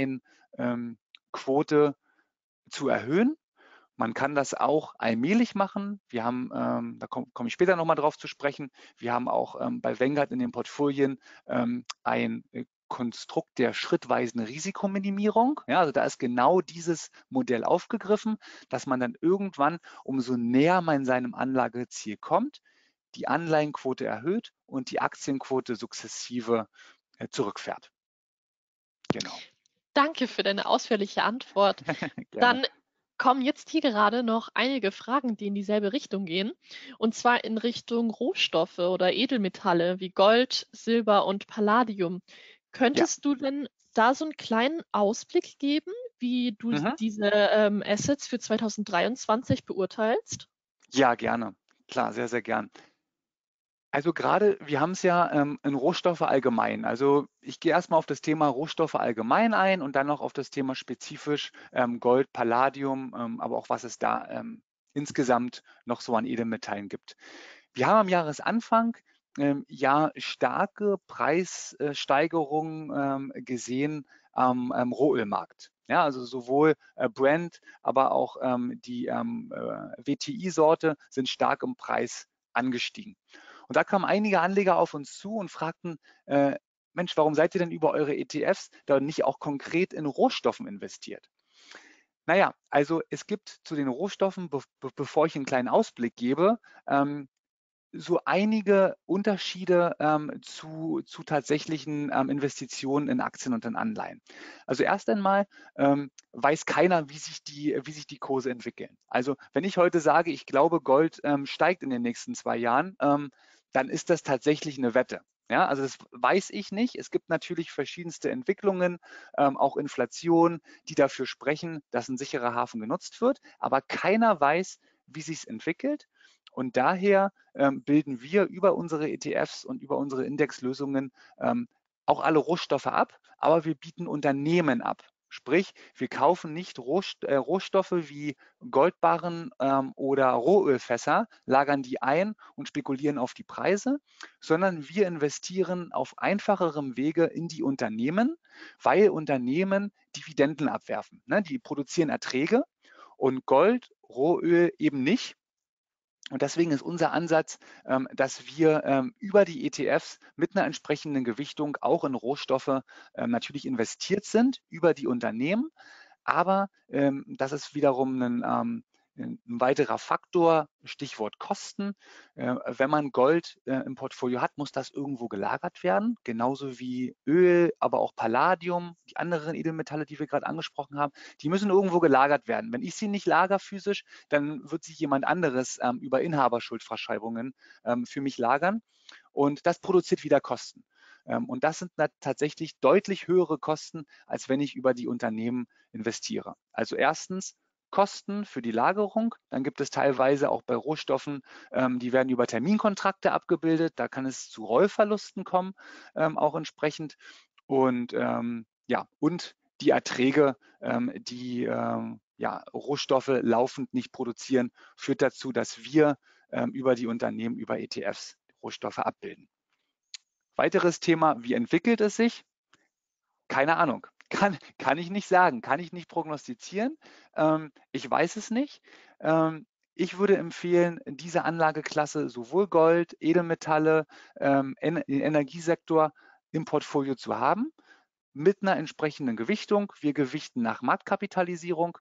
Anleihenquote ähm, zu erhöhen. Man kann das auch allmählich machen. Wir haben, ähm, da komme komm ich später nochmal drauf zu sprechen, wir haben auch ähm, bei Vanguard in den Portfolien ähm, ein äh, Konstrukt der schrittweisen Risikominimierung. Ja, also da ist genau dieses Modell aufgegriffen, dass man dann irgendwann, umso näher man seinem Anlageziel kommt, die Anleihenquote erhöht und die Aktienquote sukzessive äh, zurückfährt. Genau. Danke für deine ausführliche Antwort. Gerne. Dann kommen jetzt hier gerade noch einige Fragen, die in dieselbe Richtung gehen, und zwar in Richtung Rohstoffe oder Edelmetalle wie Gold, Silber und Palladium. Ja. Könntest du denn da so einen kleinen Ausblick geben, wie du Mhm. diese ähm, Assets für zweitausenddreiundzwanzig beurteilst? Ja, gerne. Klar, sehr, sehr gern. Also gerade, wir haben es ja ähm, in Rohstoffe allgemein. Also ich gehe erstmal auf das Thema Rohstoffe allgemein ein und dann noch auf das Thema spezifisch ähm, Gold, Palladium, ähm, aber auch was es da ähm, insgesamt noch so an Edelmetallen gibt. Wir haben am Jahresanfang ähm, ja starke Preissteigerungen ähm, gesehen am ähm, Rohölmarkt. Ja, also sowohl äh, Brent, aber auch ähm, die ähm, äh, W T I-Sorte sind stark im Preis angestiegen. Und da kamen einige Anleger auf uns zu und fragten, äh, Mensch, warum seid ihr denn über eure E T Fs da nicht auch konkret in Rohstoffen investiert? Naja, also es gibt zu den Rohstoffen, be be bevor ich einen kleinen Ausblick gebe, ähm, so einige Unterschiede ähm, zu, zu tatsächlichen ähm, Investitionen in Aktien und in Anleihen. Also erst einmal ähm, weiß keiner, wie sich, die, wie sich die Kurse entwickeln. Also wenn ich heute sage, ich glaube, Gold ähm, steigt in den nächsten zwei Jahren, ähm, dann ist das tatsächlich eine Wette. Ja, also das weiß ich nicht. Es gibt natürlich verschiedenste Entwicklungen, ähm, auch Inflation, die dafür sprechen, dass ein sicherer Hafen genutzt wird. Aber keiner weiß, wie sich es entwickelt. Und daher ähm, bilden wir über unsere E T Fs und über unsere Indexlösungen ähm, auch alle Rohstoffe ab, aber wir bieten Unternehmen ab. Sprich, wir kaufen nicht Rohst äh, Rohstoffe wie Goldbarren ähm, oder Rohölfässer, lagern die ein und spekulieren auf die Preise, sondern wir investieren auf einfacherem Wege in die Unternehmen, weil Unternehmen Dividenden abwerfen. Ne? Die produzieren Erträge und Gold, Rohöl eben nicht. Und deswegen ist unser Ansatz, ähm, dass wir ähm, über die E T Fs mit einer entsprechenden Gewichtung auch in Rohstoffe ähm, natürlich investiert sind, über die Unternehmen. Aber ähm, das ist wiederum ein, ähm, ein weiterer Faktor, Stichwort Kosten. Äh, wenn man Gold äh, im Portfolio hat, muss das irgendwo gelagert werden, genauso wie Öl, aber auch Palladium, die anderen Edelmetalle, die wir gerade angesprochen haben, die müssen irgendwo gelagert werden. Wenn ich sie nicht lager physisch, dann wird sie jemand anderes ähm, über Inhaberschuldverschreibungen ähm, für mich lagern und das produziert wieder Kosten. Ähm, und das sind tatsächlich deutlich höhere Kosten, als wenn ich über die Unternehmen investiere. Also erstens Kosten für die Lagerung. Dann gibt es teilweise auch bei Rohstoffen, ähm, die werden über Terminkontrakte abgebildet. Da kann es zu Rollverlusten kommen, ähm, auch entsprechend. Und ähm, ja, und die Erträge, ähm, die ähm, ja, Rohstoffe laufend nicht produzieren, führt dazu, dass wir ähm, über die Unternehmen, über E T Fs Rohstoffe abbilden. Weiteres Thema, wie entwickelt es sich? Keine Ahnung. Kann, kann ich nicht sagen, kann ich nicht prognostizieren. Ähm, ich weiß es nicht. Ähm, ich würde empfehlen, diese Anlageklasse sowohl Gold, Edelmetalle, ähm, en den Energiesektor im Portfolio zu haben, mit einer entsprechenden Gewichtung. Wir gewichten nach Marktkapitalisierung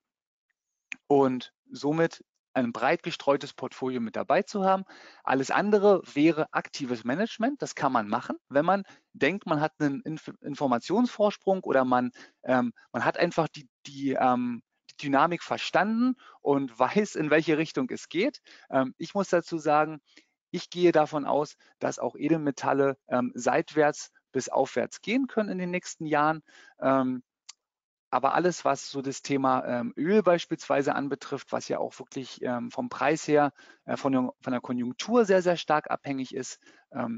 und somit ein breit gestreutes Portfolio mit dabei zu haben. Alles andere wäre aktives Management. Das kann man machen, wenn man denkt, man hat einen Inf Informationsvorsprung oder man, ähm, man hat einfach die, die, ähm, die Dynamik verstanden und weiß, in welche Richtung es geht. Ähm, ich muss dazu sagen, ich gehe davon aus, dass auch Edelmetalle ähm, seitwärts bis aufwärts gehen können in den nächsten Jahren. Ähm, aber alles, was so das Thema ähm, Öl beispielsweise anbetrifft, was ja auch wirklich ähm, vom Preis her, äh, von, der, von der Konjunktur sehr, sehr stark abhängig ist, ähm,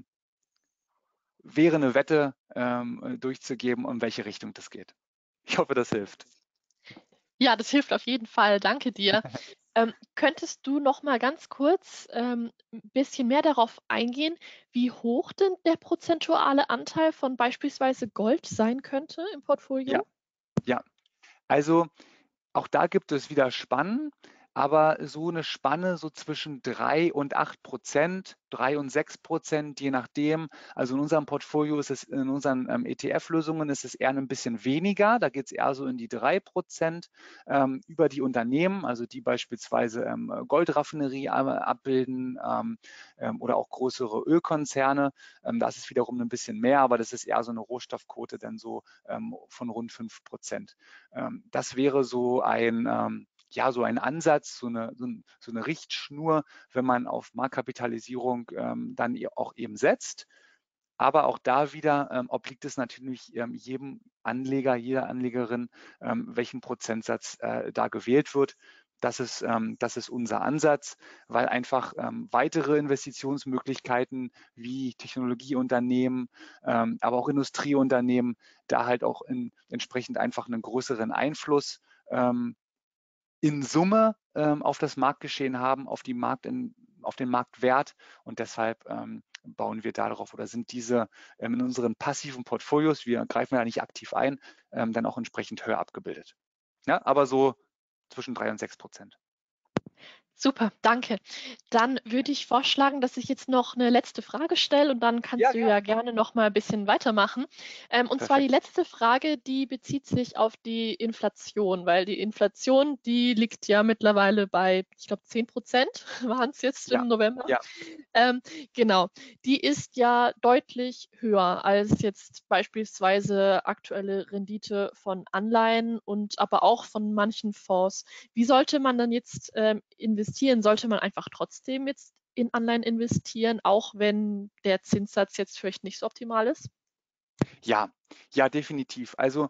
wäre eine Wette ähm, durchzugeben, in welche Richtung das geht. Ich hoffe, das hilft. Ja, das hilft auf jeden Fall. Danke dir. Ähm, könntest du noch mal ganz kurz ähm, ein bisschen mehr darauf eingehen, wie hoch denn der prozentuale Anteil von beispielsweise Gold sein könnte im Ja, Portfolio? ja. Also auch da gibt es wieder Spannen, aber so eine Spanne so zwischen drei und acht Prozent, drei und sechs Prozent, je nachdem. Also in unserem Portfolio ist es, in unseren ähm, E T F-Lösungen ist es eher ein bisschen weniger. Da geht es eher so in die drei Prozent ähm, über die Unternehmen, also die beispielsweise ähm, Goldraffinerie abbilden ähm, ähm, oder auch größere Ölkonzerne. Ähm, das ist wiederum ein bisschen mehr, aber das ist eher so eine Rohstoffquote dann so ähm, von rund fünf Prozent. Ähm, das wäre so ein, ähm, ja, so ein Ansatz, so eine, so, ein, so eine Richtschnur, wenn man auf Marktkapitalisierung ähm, dann auch eben setzt. Aber auch da wieder ähm, obliegt es natürlich ähm, jedem Anleger, jeder Anlegerin, ähm, welchen Prozentsatz äh, da gewählt wird. Das ist, ähm, das ist unser Ansatz, weil einfach ähm, weitere Investitionsmöglichkeiten wie Technologieunternehmen, ähm, aber auch Industrieunternehmen da halt auch in, entsprechend einfach einen größeren Einfluss ähm, in Summe ähm, auf das Marktgeschehen haben, auf, die Markt in, auf den Marktwert und deshalb ähm, bauen wir darauf oder sind diese ähm, in unseren passiven Portfolios, wir greifen ja nicht aktiv ein, ähm, dann auch entsprechend höher abgebildet. Ja, aber so zwischen drei und sechs Prozent. Super, danke. Dann würde ich vorschlagen, dass ich jetzt noch eine letzte Frage stelle und dann Ja, kannst du ja gerne. gerne noch mal ein bisschen weitermachen. Ähm, und zwar die Perfekt. letzte Frage, die bezieht sich auf die Inflation, weil die Inflation, die liegt ja mittlerweile bei, ich glaube, zehn waren es jetzt Ja, im November. ja. Ähm, genau, die ist ja deutlich höher als jetzt beispielsweise aktuelle Rendite von Anleihen und aber auch von manchen Fonds. Wie sollte man dann jetzt ähm, investieren? Sollte man einfach trotzdem jetzt in Anleihen investieren, auch wenn der Zinssatz jetzt vielleicht nicht so optimal ist? Ja, ja, definitiv. Also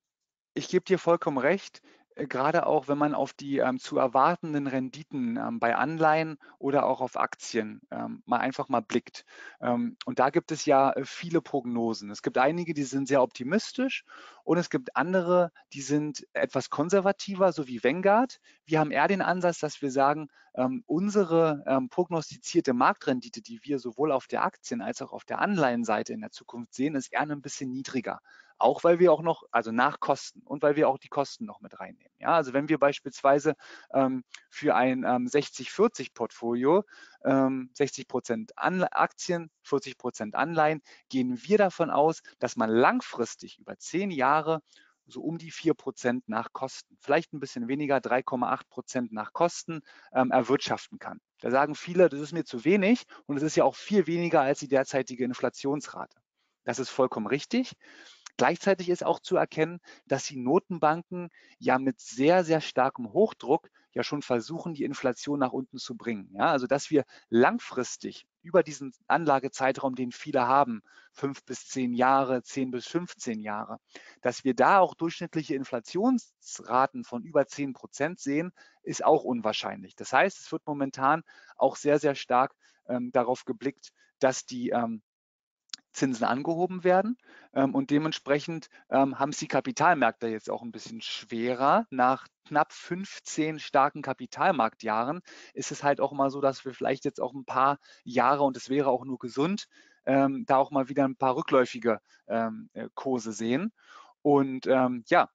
ich gebe dir vollkommen recht, äh, gerade auch, wenn man auf die, ähm, zu erwartenden Renditen, ähm, bei Anleihen oder auch auf Aktien, ähm, mal einfach mal blickt. Ähm, und da gibt es ja, äh, viele Prognosen. Es gibt einige, die sind sehr optimistisch und es gibt andere, die sind etwas konservativer, so wie Vanguard. Wir haben eher den Ansatz, dass wir sagen, ähm, unsere, ähm, prognostizierte Marktrendite, die wir sowohl auf der Aktien als auch auf der Anleihenseite in der Zukunft sehen, ist eher ein bisschen niedriger. Auch weil wir auch noch, also nach Kosten und weil wir auch die Kosten noch mit reinnehmen. Ja, also wenn wir beispielsweise ähm, für ein ähm, sechzig vierzig Portfolio, ähm, sechzig Prozent Anle Aktien, vierzig Prozent Anleihen, gehen wir davon aus, dass man langfristig über zehn Jahre so um die vier Prozent nach Kosten, vielleicht ein bisschen weniger, drei Komma acht Prozent nach Kosten ähm, erwirtschaften kann. Da sagen viele, das ist mir zu wenig und es ist ja auch viel weniger als die derzeitige Inflationsrate. Das ist vollkommen richtig. Gleichzeitig ist auch zu erkennen, dass die Notenbanken ja mit sehr, sehr starkem Hochdruck ja schon versuchen, die Inflation nach unten zu bringen. Ja, also dass wir langfristig über diesen Anlagezeitraum, den viele haben, fünf bis zehn Jahre, zehn bis fünfzehn Jahre, dass wir da auch durchschnittliche Inflationsraten von über zehn Prozent sehen, ist auch unwahrscheinlich. Das heißt, es wird momentan auch sehr, sehr stark ähm, darauf geblickt, dass die ähm, Zinsen angehoben werden. Ähm, und dementsprechend ähm, haben es die Kapitalmärkte jetzt auch ein bisschen schwerer. Nach knapp fünfzehn starken Kapitalmarktjahren ist es halt auch mal so, dass wir vielleicht jetzt auch ein paar Jahre, und es wäre auch nur gesund, ähm, da auch mal wieder ein paar rückläufige ähm, äh, Kurse sehen. Und ähm, ja,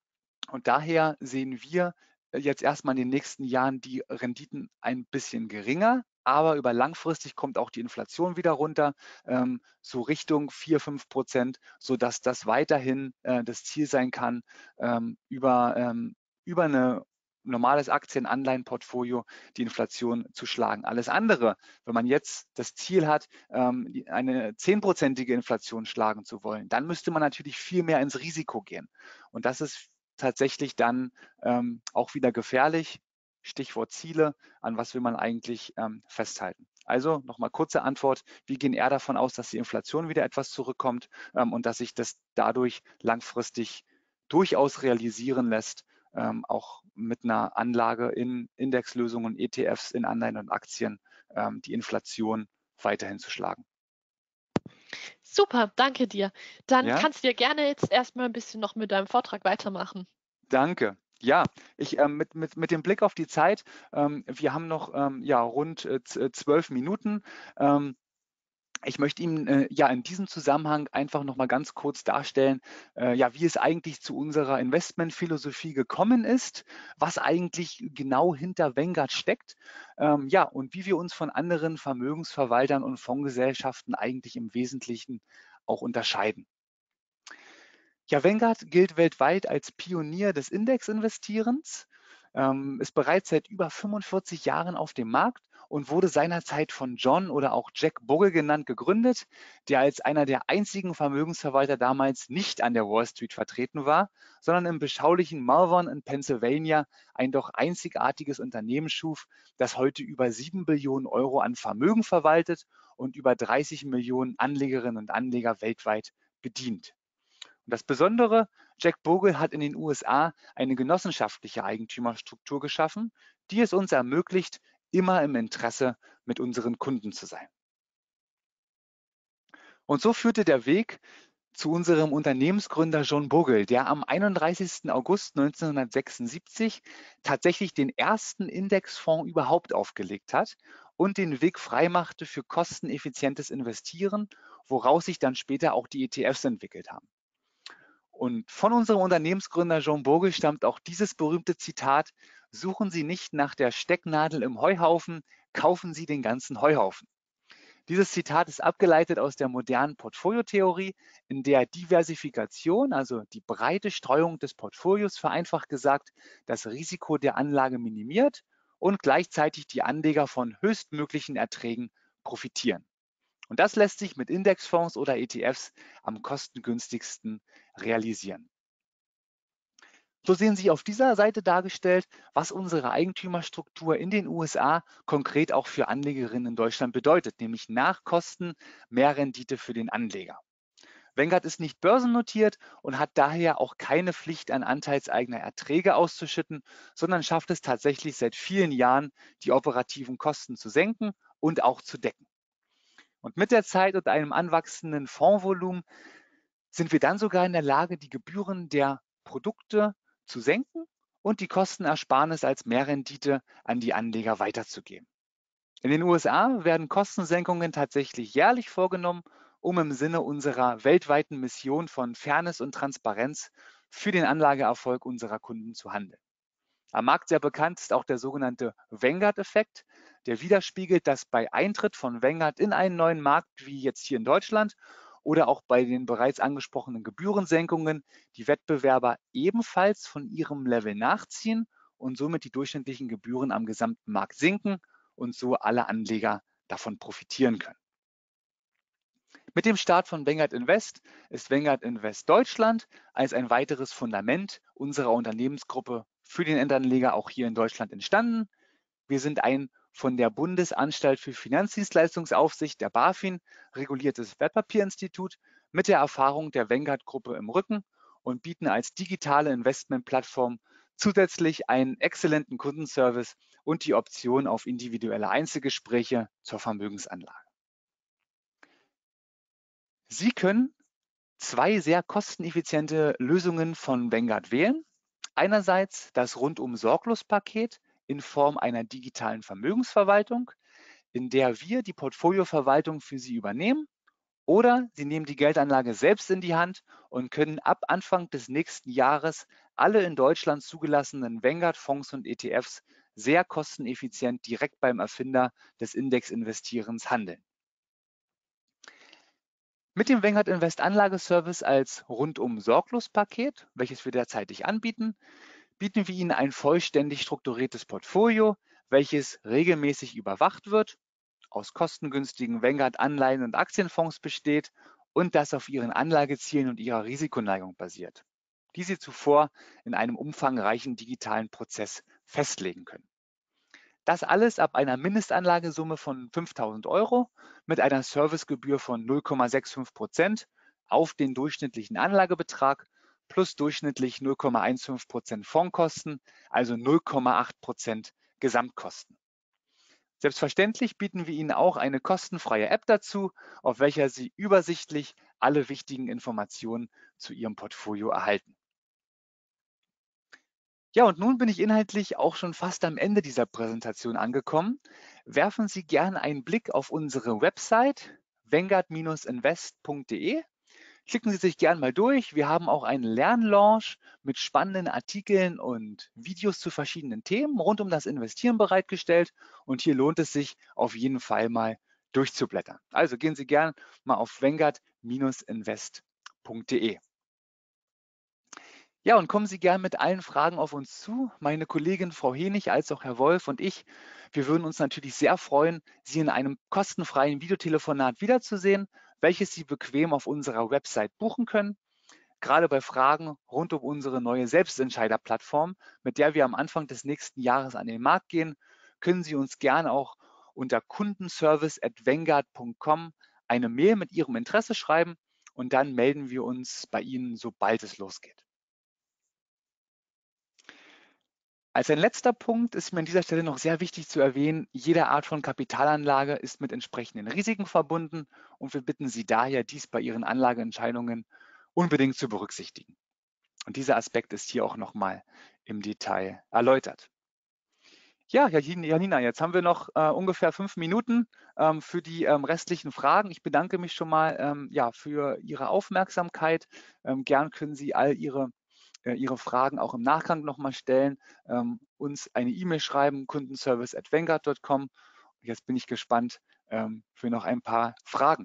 und daher sehen wir äh, jetzt erstmal in den nächsten Jahren die Renditen ein bisschen geringer, aber über langfristig kommt auch die Inflation wieder runter, ähm, so Richtung vier, fünf Prozent, sodass das weiterhin äh, das Ziel sein kann, ähm, über, ähm, über ein normales Aktien-Anleihen-Portfolio die Inflation zu schlagen. Alles andere, wenn man jetzt das Ziel hat, ähm, eine zehnprozentige Inflation schlagen zu wollen, dann müsste man natürlich viel mehr ins Risiko gehen. Und das ist tatsächlich dann ähm, auch wieder gefährlich. Stichwort Ziele, an was will man eigentlich ähm, festhalten? Also nochmal kurze Antwort. Wir gehen eher davon aus, dass die Inflation wieder etwas zurückkommt ähm, und dass sich das dadurch langfristig durchaus realisieren lässt, ähm, auch mit einer Anlage in Indexlösungen, E T Fs, in Anleihen und Aktien, ähm, die Inflation weiterhin zu schlagen. Super, danke dir. Dann Ja? kannst du ja gerne jetzt erstmal ein bisschen noch mit deinem Vortrag weitermachen. Danke. Ja, ich ähm, mit, mit, mit dem Blick auf die Zeit, ähm, wir haben noch ähm, ja, rund äh, z- äh, zwölf Minuten. Ähm, ich möchte Ihnen äh, ja in diesem Zusammenhang einfach noch mal ganz kurz darstellen, äh, ja, wie es eigentlich zu unserer Investmentphilosophie gekommen ist, was eigentlich genau hinter Vanguard steckt, ähm, ja, und wie wir uns von anderen Vermögensverwaltern und Fondsgesellschaften eigentlich im Wesentlichen auch unterscheiden. Ja, Vanguard gilt weltweit als Pionier des Indexinvestierens, ähm, ist bereits seit über fünfundvierzig Jahren auf dem Markt und wurde seinerzeit von John oder auch Jack Bogle genannt gegründet, der als einer der einzigen Vermögensverwalter damals nicht an der Wall Street vertreten war, sondern im beschaulichen Malvern in Pennsylvania ein doch einzigartiges Unternehmen schuf, das heute über sieben Billionen Euro an Vermögen verwaltet und über dreißig Millionen Anlegerinnen und Anleger weltweit bedient. Und das Besondere, Jack Bogle hat in den U S A eine genossenschaftliche Eigentümerstruktur geschaffen, die es uns ermöglicht, immer im Interesse mit unseren Kunden zu sein. Und so führte der Weg zu unserem Unternehmensgründer John Bogle, der am einunddreißigsten August neunzehnhundertsechsundsiebzig tatsächlich den ersten Indexfonds überhaupt aufgelegt hat und den Weg freimachte für kosteneffizientes Investieren, woraus sich dann später auch die E T Fs entwickelt haben. Und von unserem Unternehmensgründer John Bogle stammt auch dieses berühmte Zitat: Suchen Sie nicht nach der Stecknadel im Heuhaufen, kaufen Sie den ganzen Heuhaufen. Dieses Zitat ist abgeleitet aus der modernen Portfoliotheorie, in der Diversifikation, also die breite Streuung des Portfolios, vereinfacht gesagt, das Risiko der Anlage minimiert und gleichzeitig die Anleger von höchstmöglichen Erträgen profitieren. Und das lässt sich mit Indexfonds oder E T Fs am kostengünstigsten realisieren. So sehen Sie auf dieser Seite dargestellt, was unsere Eigentümerstruktur in den U S A konkret auch für Anlegerinnen in Deutschland bedeutet, nämlich nach Kosten mehr Rendite für den Anleger. Vanguard ist nicht börsennotiert und hat daher auch keine Pflicht, an anteilseigener Erträge auszuschütten, sondern schafft es tatsächlich seit vielen Jahren, die operativen Kosten zu senken und auch zu decken. Und mit der Zeit und einem anwachsenden Fondsvolumen sind wir dann sogar in der Lage, die Gebühren der Produkte zu senken und die Kostenersparnis als Mehrrendite an die Anleger weiterzugeben. In den U S A werden Kostensenkungen tatsächlich jährlich vorgenommen, um im Sinne unserer weltweiten Mission von Fairness und Transparenz für den Anlageerfolg unserer Kunden zu handeln. Am Markt sehr bekannt ist auch der sogenannte Vanguard-Effekt, der widerspiegelt, dass bei Eintritt von Vanguard in einen neuen Markt, wie jetzt hier in Deutschland, oder auch bei den bereits angesprochenen Gebührensenkungen die Wettbewerber ebenfalls von ihrem Level nachziehen und somit die durchschnittlichen Gebühren am gesamten Markt sinken und so alle Anleger davon profitieren können. Mit dem Start von Vanguard Invest ist Vanguard Invest Deutschland als ein weiteres Fundament unserer Unternehmensgruppe für den Endanleger auch hier in Deutschland entstanden. Wir sind ein von der Bundesanstalt für Finanzdienstleistungsaufsicht, der BaFin, reguliertes Wertpapierinstitut mit der Erfahrung der Vanguard-Gruppe im Rücken und bieten als digitale Investmentplattform zusätzlich einen exzellenten Kundenservice und die Option auf individuelle Einzelgespräche zur Vermögensanlage. Sie können zwei sehr kosteneffiziente Lösungen von Vanguard wählen. Einerseits das Rundum-Sorglos-Paket in Form einer digitalen Vermögensverwaltung, in der wir die Portfolioverwaltung für Sie übernehmen, oder Sie nehmen die Geldanlage selbst in die Hand und können ab Anfang des nächsten Jahres alle in Deutschland zugelassenen Vanguard-Fonds und E T Fs sehr kosteneffizient direkt beim Erfinder des Indexinvestierens handeln. Mit dem Vanguard Invest Anlageservice als Rundum-Sorglos-Paket, welches wir derzeitig anbieten, bieten wir Ihnen ein vollständig strukturiertes Portfolio, welches regelmäßig überwacht wird, aus kostengünstigen Vanguard-Anleihen und Aktienfonds besteht und das auf Ihren Anlagezielen und Ihrer Risikoneigung basiert, die Sie zuvor in einem umfangreichen digitalen Prozess festlegen können. Das alles ab einer Mindestanlagesumme von fünftausend Euro mit einer Servicegebühr von null Komma fünfundsechzig Prozent auf den durchschnittlichen Anlagebetrag plus durchschnittlich null Komma fünfzehn Prozent Fondskosten, also null Komma acht Prozent Gesamtkosten. Selbstverständlich bieten wir Ihnen auch eine kostenfreie App dazu, auf welcher Sie übersichtlich alle wichtigen Informationen zu Ihrem Portfolio erhalten. Ja, und nun bin ich inhaltlich auch schon fast am Ende dieser Präsentation angekommen. Werfen Sie gerne einen Blick auf unsere Website vanguard Bindestrich invest Punkt de. Klicken Sie sich gern mal durch. Wir haben auch einen Lernlaunch mit spannenden Artikeln und Videos zu verschiedenen Themen rund um das Investieren bereitgestellt. Und hier lohnt es sich auf jeden Fall mal durchzublättern. Also gehen Sie gern mal auf vanguard Bindestrich invest Punkt de. Ja, und kommen Sie gern mit allen Fragen auf uns zu. Meine Kollegin Frau Henig als auch Herr Wolf und ich, wir würden uns natürlich sehr freuen, Sie in einem kostenfreien Videotelefonat wiederzusehen, welches Sie bequem auf unserer Website buchen können. Gerade bei Fragen rund um unsere neue Selbstentscheider-Plattform, mit der wir am Anfang des nächsten Jahres an den Markt gehen, können Sie uns gerne auch unter kundenservice at vanguard Punkt com eine Mail mit Ihrem Interesse schreiben und dann melden wir uns bei Ihnen, sobald es losgeht. Als ein letzter Punkt ist mir an dieser Stelle noch sehr wichtig zu erwähnen, jede Art von Kapitalanlage ist mit entsprechenden Risiken verbunden und wir bitten Sie daher, dies bei Ihren Anlageentscheidungen unbedingt zu berücksichtigen. Und dieser Aspekt ist hier auch nochmal im Detail erläutert. Ja, Jan- Janina, jetzt haben wir noch äh, ungefähr fünf Minuten ähm, für die ähm, restlichen Fragen. Ich bedanke mich schon mal ähm, ja, für Ihre Aufmerksamkeit. Ähm, gern können Sie all Ihre, äh, Ihre Fragen auch im Nachgang nochmal stellen, ähm, uns eine E-Mail schreiben, kundenservice at vanguard punkt com. Jetzt bin ich gespannt ähm, für noch ein paar Fragen.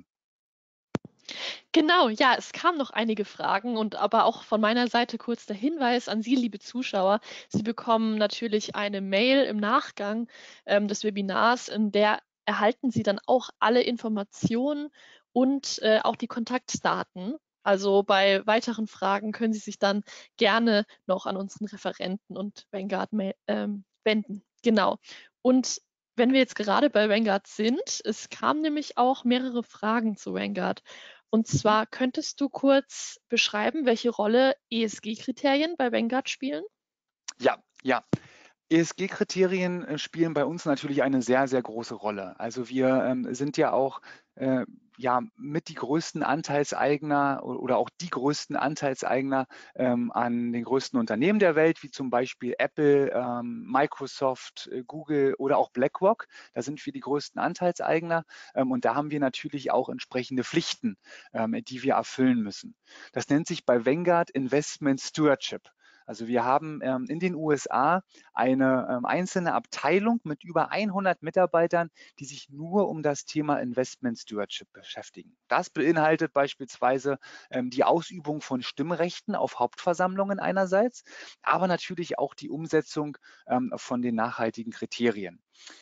Genau, ja, es kamen noch einige Fragen und aber auch von meiner Seite kurz der Hinweis an Sie, liebe Zuschauer. Sie bekommen natürlich eine Mail im Nachgang ähm, des Webinars, in der erhalten Sie dann auch alle Informationen und äh, auch die Kontaktdaten. Also bei weiteren Fragen können Sie sich dann gerne noch an unseren Referenten und Vanguard ähm, wenden. Genau. Und wenn wir jetzt gerade bei Vanguard sind, es kamen nämlich auch mehrere Fragen zu Vanguard. Und Mhm. zwar könntest du kurz beschreiben, welche Rolle E S G-Kriterien bei Vanguard spielen? Ja, ja. E S G-Kriterien äh, spielen bei uns natürlich eine sehr, sehr große Rolle. Also wir ähm, sind ja auch äh, ja, mit die größten Anteilseigner o- oder auch die größten Anteilseigner ähm, an den größten Unternehmen der Welt, wie zum Beispiel Apple, ähm, Microsoft, äh, Google oder auch BlackRock. Da sind wir die größten Anteilseigner ähm, und da haben wir natürlich auch entsprechende Pflichten, ähm, die wir erfüllen müssen. Das nennt sich bei Vanguard Investment Stewardship. Also wir haben ähm, in den U S A eine ähm, einzelne Abteilung mit über hundert Mitarbeitern, die sich nur um das Thema Investment Stewardship beschäftigen. Das beinhaltet beispielsweise ähm, die Ausübung von Stimmrechten auf Hauptversammlungen einerseits, aber natürlich auch die Umsetzung ähm, von den nachhaltigen Kriterien.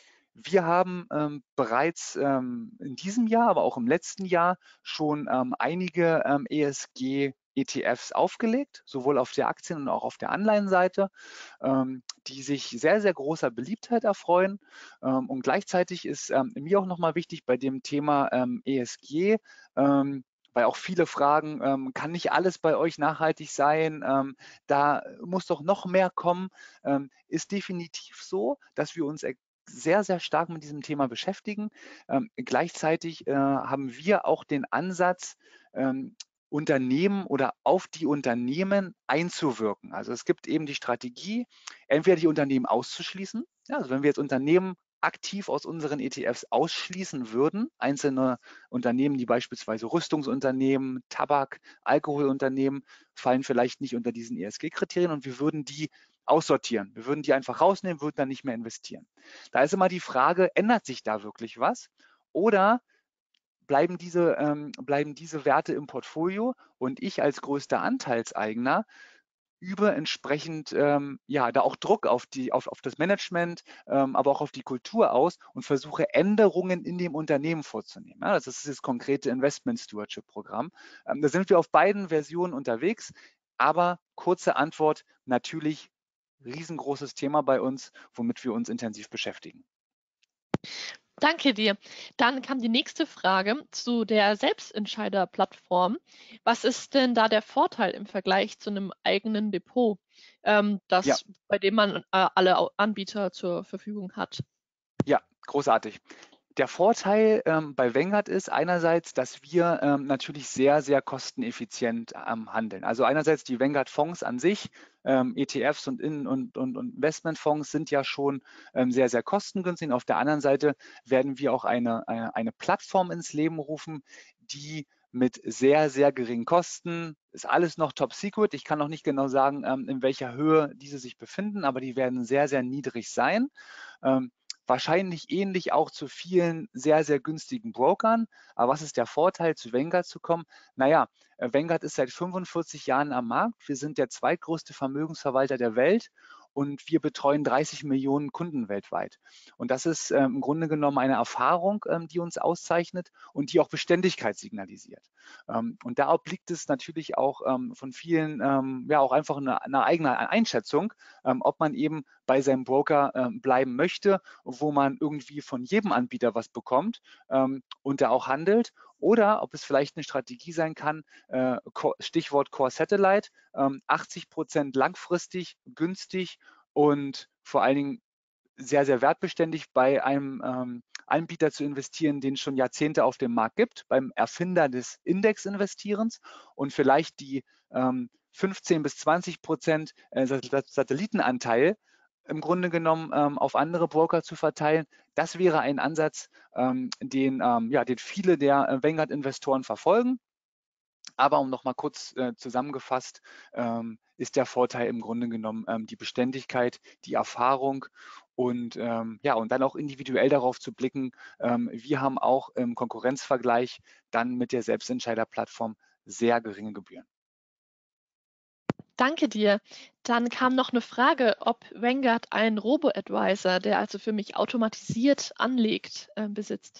Wir haben ähm, bereits ähm, in diesem Jahr, aber auch im letzten Jahr schon ähm, einige ähm, E S G-E T Fs aufgelegt, sowohl auf der Aktien- und auch auf der Anleihenseite, ähm, die sich sehr, sehr großer Beliebtheit erfreuen. Ähm, und gleichzeitig ist ähm, mir auch nochmal wichtig bei dem Thema ähm, E S G, ähm, weil auch viele fragen, ähm, kann nicht alles bei euch nachhaltig sein? Ähm, da muss doch noch mehr kommen. Ähm, ist definitiv so, dass wir uns sehr, sehr stark mit diesem Thema beschäftigen. Ähm, gleichzeitig äh, haben wir auch den Ansatz, ähm, Unternehmen oder auf die Unternehmen einzuwirken. Also es gibt eben die Strategie, entweder die Unternehmen auszuschließen. Ja, also wenn wir jetzt Unternehmen aktiv aus unseren E T Fs ausschließen würden, einzelne Unternehmen, die beispielsweise Rüstungsunternehmen, Tabak, Alkoholunternehmen, fallen vielleicht nicht unter diesen E S G-Kriterien und wir würden die aussortieren. Wir würden die einfach rausnehmen, würden dann nicht mehr investieren. Da ist immer die Frage, ändert sich da wirklich was? Oder bleiben diese, ähm, bleiben diese Werte im Portfolio und ich als größter Anteilseigner übe entsprechend ähm, ja da auch Druck auf die auf, auf das Management, ähm, aber auch auf die Kultur aus und versuche Änderungen in dem Unternehmen vorzunehmen. Ja, das ist das konkrete Investment Stewardship Programm. Ähm, da sind wir auf beiden Versionen unterwegs, aber kurze Antwort, natürlich riesengroßes Thema bei uns, womit wir uns intensiv beschäftigen. Danke dir. Dann kam die nächste Frage zu der Selbstentscheider-Plattform. Was ist denn da der Vorteil im Vergleich zu einem eigenen Depot, ähm, Ja, das, bei dem man äh, alle Au- Anbieter zur Verfügung hat? ja, großartig. Der Vorteil ähm, bei Vanguard ist einerseits, dass wir ähm, natürlich sehr, sehr kosteneffizient ähm, handeln. Also einerseits die Vanguard-Fonds an sich, ähm, E T Fs und, In und, und, und Investmentfonds sind ja schon ähm, sehr, sehr kostengünstig. Und auf der anderen Seite werden wir auch eine, eine, eine Plattform ins Leben rufen, die mit sehr, sehr geringen Kosten, ist alles noch top secret. Ich kann noch nicht genau sagen, ähm, in welcher Höhe diese sich befinden, aber die werden sehr, sehr niedrig sein. Ähm, Wahrscheinlich ähnlich auch zu vielen sehr, sehr günstigen Brokern. Aber was ist der Vorteil, zu Vanguard zu kommen? Naja, äh, Vanguard ist seit fünfundvierzig Jahren am Markt. Wir sind der zweitgrößte Vermögensverwalter der Welt und wir betreuen dreißig Millionen Kunden weltweit. Und das ist ähm, im Grunde genommen eine Erfahrung, ähm, die uns auszeichnet und die auch Beständigkeit signalisiert. Ähm, und da obliegt es natürlich auch ähm, von vielen, ähm, ja auch einfach eine, eine eigene Einschätzung, ähm, ob man eben bei seinem Broker ähm, bleiben möchte, wo man irgendwie von jedem Anbieter was bekommt ähm, und da auch handelt. Oder ob es vielleicht eine Strategie sein kann, äh, Stichwort Core Satellite, ähm, achtzig Prozent langfristig, günstig und vor allen Dingen sehr, sehr wertbeständig bei einem ähm, Anbieter zu investieren, den es schon Jahrzehnte auf dem Markt gibt, beim Erfinder des Indexinvestierens und vielleicht die ähm, fünfzehn bis zwanzig Prozent äh, Satellitenanteil im Grunde genommen ähm, auf andere Broker zu verteilen. Das wäre ein Ansatz, ähm, den, ähm, ja, den viele der äh, Vanguard-Investoren verfolgen. Aber um nochmal kurz äh, zusammengefasst, ähm, ist der Vorteil im Grunde genommen ähm, die Beständigkeit, die Erfahrung und, ähm, ja, und dann auch individuell darauf zu blicken. Ähm, wir haben auch im Konkurrenzvergleich dann mit der Selbstentscheider-Plattform sehr geringe Gebühren. Danke dir. Dann kam noch eine Frage, ob Vanguard einen Robo-Advisor, der also für mich automatisiert anlegt, äh, besitzt.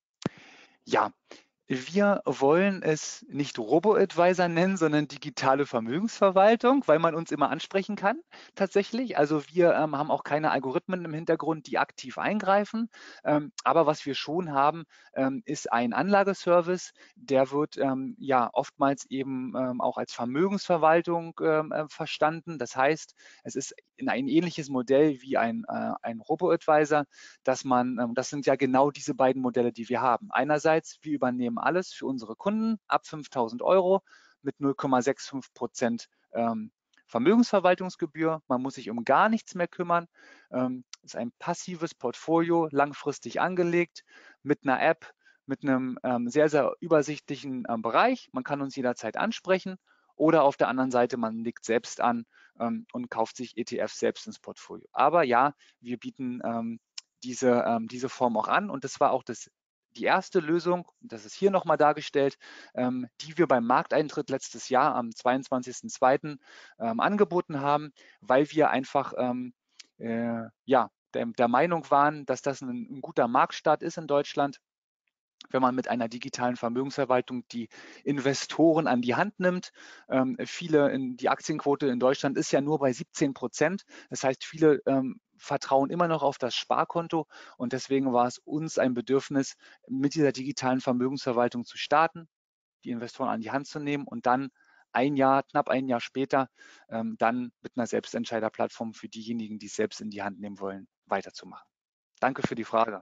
Ja, wir wollen es nicht Robo-Advisor nennen, sondern digitale Vermögensverwaltung, weil man uns immer ansprechen kann, tatsächlich. Also wir ähm, haben auch keine Algorithmen im Hintergrund, die aktiv eingreifen. Ähm, aber was wir schon haben, ähm, ist ein Anlageservice. Der wird ähm, ja oftmals eben ähm, auch als Vermögensverwaltung ähm, äh, verstanden. Das heißt, es ist in ein ähnliches Modell wie ein, äh, ein Robo-Advisor, dass man, ähm, das sind ja genau diese beiden Modelle, die wir haben. Einerseits, wir übernehmen alles für unsere Kunden ab fünftausend Euro mit null Komma fünfundsechzig Prozent ähm, Vermögensverwaltungsgebühr. Man muss sich um gar nichts mehr kümmern. Ähm, ist ein passives Portfolio, langfristig angelegt, mit einer App, mit einem ähm, sehr, sehr übersichtlichen ähm, Bereich. Man kann uns jederzeit ansprechen. Oder auf der anderen Seite, man legt selbst an ähm, und kauft sich E T Fs selbst ins Portfolio. Aber ja, wir bieten ähm, diese, ähm, diese Form auch an und das war auch das, die erste Lösung, das ist hier nochmal dargestellt, ähm, die wir beim Markteintritt letztes Jahr am zweiundzwanzigsten zweiten Ähm, angeboten haben, weil wir einfach ähm, äh, ja, der, der Meinung waren, dass das ein, ein guter Marktstart ist in Deutschland, wenn man mit einer digitalen Vermögensverwaltung die Investoren an die Hand nimmt. Ähm, viele, in, die Aktienquote in Deutschland ist ja nur bei siebzehn Prozent. Das heißt, viele ähm, vertrauen immer noch auf das Sparkonto und deswegen war es uns ein Bedürfnis, mit dieser digitalen Vermögensverwaltung zu starten, die Investoren an die Hand zu nehmen und dann ein Jahr, knapp ein Jahr später, ähm, dann mit einer Selbstentscheiderplattform für diejenigen, die es selbst in die Hand nehmen wollen, weiterzumachen. Danke für die Frage.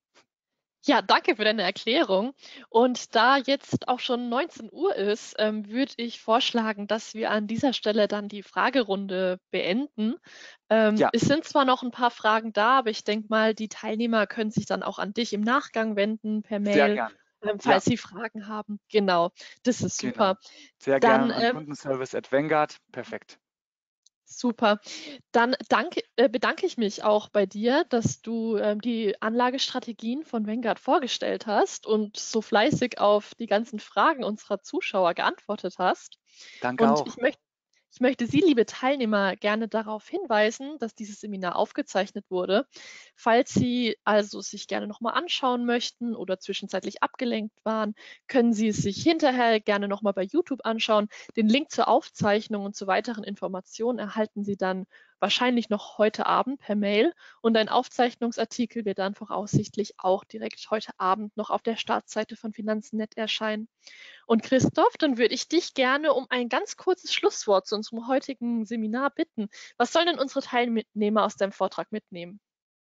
Ja, danke für deine Erklärung. Und da jetzt auch schon neunzehn Uhr ist, ähm, würde ich vorschlagen, dass wir an dieser Stelle dann die Fragerunde beenden. Ähm, Ja, es sind zwar noch ein paar Fragen da, aber ich denke mal, die Teilnehmer können sich dann auch an dich im Nachgang wenden, per sehr Mail, gern. ähm, Ja, falls sie Fragen haben. Genau, das ist super. genau. Sehr Dann gern an ähm, Kundenservice at Vanguard. Perfekt. Super. Dann danke, äh, bedanke ich mich auch bei dir, dass du ähm, die Anlagestrategien von Vanguard vorgestellt hast und so fleißig auf die ganzen Fragen unserer Zuschauer geantwortet hast. Danke Und ich auch. möchte ich möchte Sie, liebe Teilnehmer, gerne darauf hinweisen, dass dieses Seminar aufgezeichnet wurde. Falls Sie also sich gerne nochmal anschauen möchten oder zwischenzeitlich abgelenkt waren, können Sie es sich hinterher gerne nochmal bei YouTube anschauen. Den Link zur Aufzeichnung und zu weiteren Informationen erhalten Sie dann wahrscheinlich noch heute Abend per Mail und ein Aufzeichnungsartikel wird dann voraussichtlich auch direkt heute Abend noch auf der Startseite von Finanzen Punkt net erscheinen. Und Christoph, dann würde ich dich gerne um ein ganz kurzes Schlusswort zu unserem heutigen Seminar bitten. Was sollen denn unsere Teilnehmer aus deinem Vortrag mitnehmen?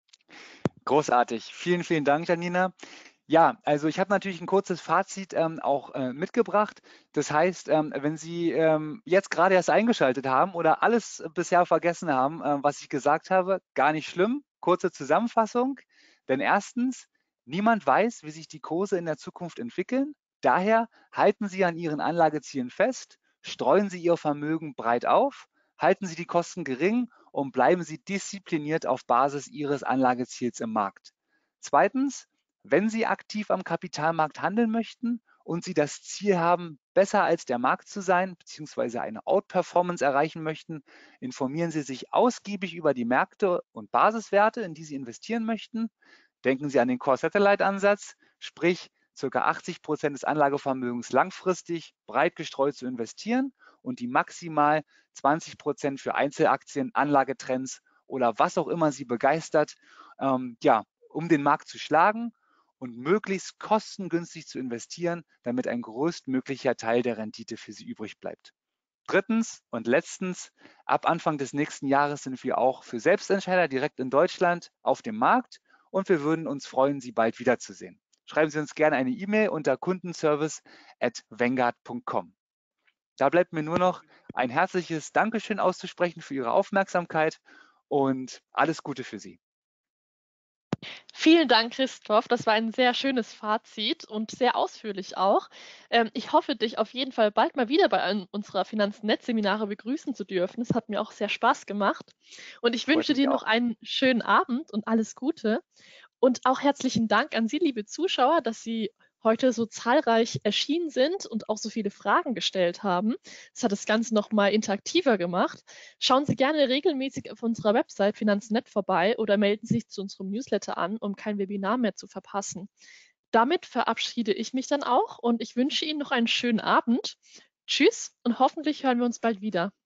Großartig. Vielen, vielen Dank, Janina. Ja, also ich habe natürlich ein kurzes Fazit ähm, auch äh, mitgebracht. Das heißt, ähm, wenn Sie ähm, jetzt gerade erst eingeschaltet haben oder alles bisher vergessen haben, äh, was ich gesagt habe, gar nicht schlimm. Kurze Zusammenfassung. Denn erstens, niemand weiß, wie sich die Kurse in der Zukunft entwickeln. Daher halten Sie an Ihren Anlagezielen fest, streuen Sie Ihr Vermögen breit auf, halten Sie die Kosten gering und bleiben Sie diszipliniert auf Basis Ihres Anlageziels im Markt. Zweitens, wenn Sie aktiv am Kapitalmarkt handeln möchten und Sie das Ziel haben, besser als der Markt zu sein, beziehungsweise eine Outperformance erreichen möchten, informieren Sie sich ausgiebig über die Märkte und Basiswerte, in die Sie investieren möchten. Denken Sie an den Core-Satellite-Ansatz, sprich ca. achtzig Prozent des Anlagevermögens langfristig breit gestreut zu investieren und die maximal zwanzig Prozent für Einzelaktien, Anlagetrends oder was auch immer Sie begeistert, ähm, ja, um den Markt zu schlagen und möglichst kostengünstig zu investieren, damit ein größtmöglicher Teil der Rendite für Sie übrig bleibt. Drittens und letztens, ab Anfang des nächsten Jahres sind wir auch für Selbstentscheider direkt in Deutschland auf dem Markt und wir würden uns freuen, Sie bald wiederzusehen. Schreiben Sie uns gerne eine E-Mail unter kundenservice at vanguard punkt com. Da bleibt mir nur noch ein herzliches Dankeschön auszusprechen für Ihre Aufmerksamkeit und alles Gute für Sie. Vielen Dank, Christoph. Das war ein sehr schönes Fazit und sehr ausführlich auch. Ähm, ich hoffe, dich auf jeden Fall bald mal wieder bei einem unserer Finanznetz-Seminare begrüßen zu dürfen. Es hat mir auch sehr Spaß gemacht. Und ich Freut wünsche mich dir noch auch. einen schönen Abend und alles Gute. Und auch herzlichen Dank an Sie, liebe Zuschauer, dass Sie heute so zahlreich erschienen sind und auch so viele Fragen gestellt haben. Das hat das Ganze noch mal interaktiver gemacht. Schauen Sie gerne regelmäßig auf unserer Website Finanzen Punkt net vorbei oder melden Sie sich zu unserem Newsletter an, um kein Webinar mehr zu verpassen. Damit verabschiede ich mich dann auch und ich wünsche Ihnen noch einen schönen Abend. Tschüss und hoffentlich hören wir uns bald wieder.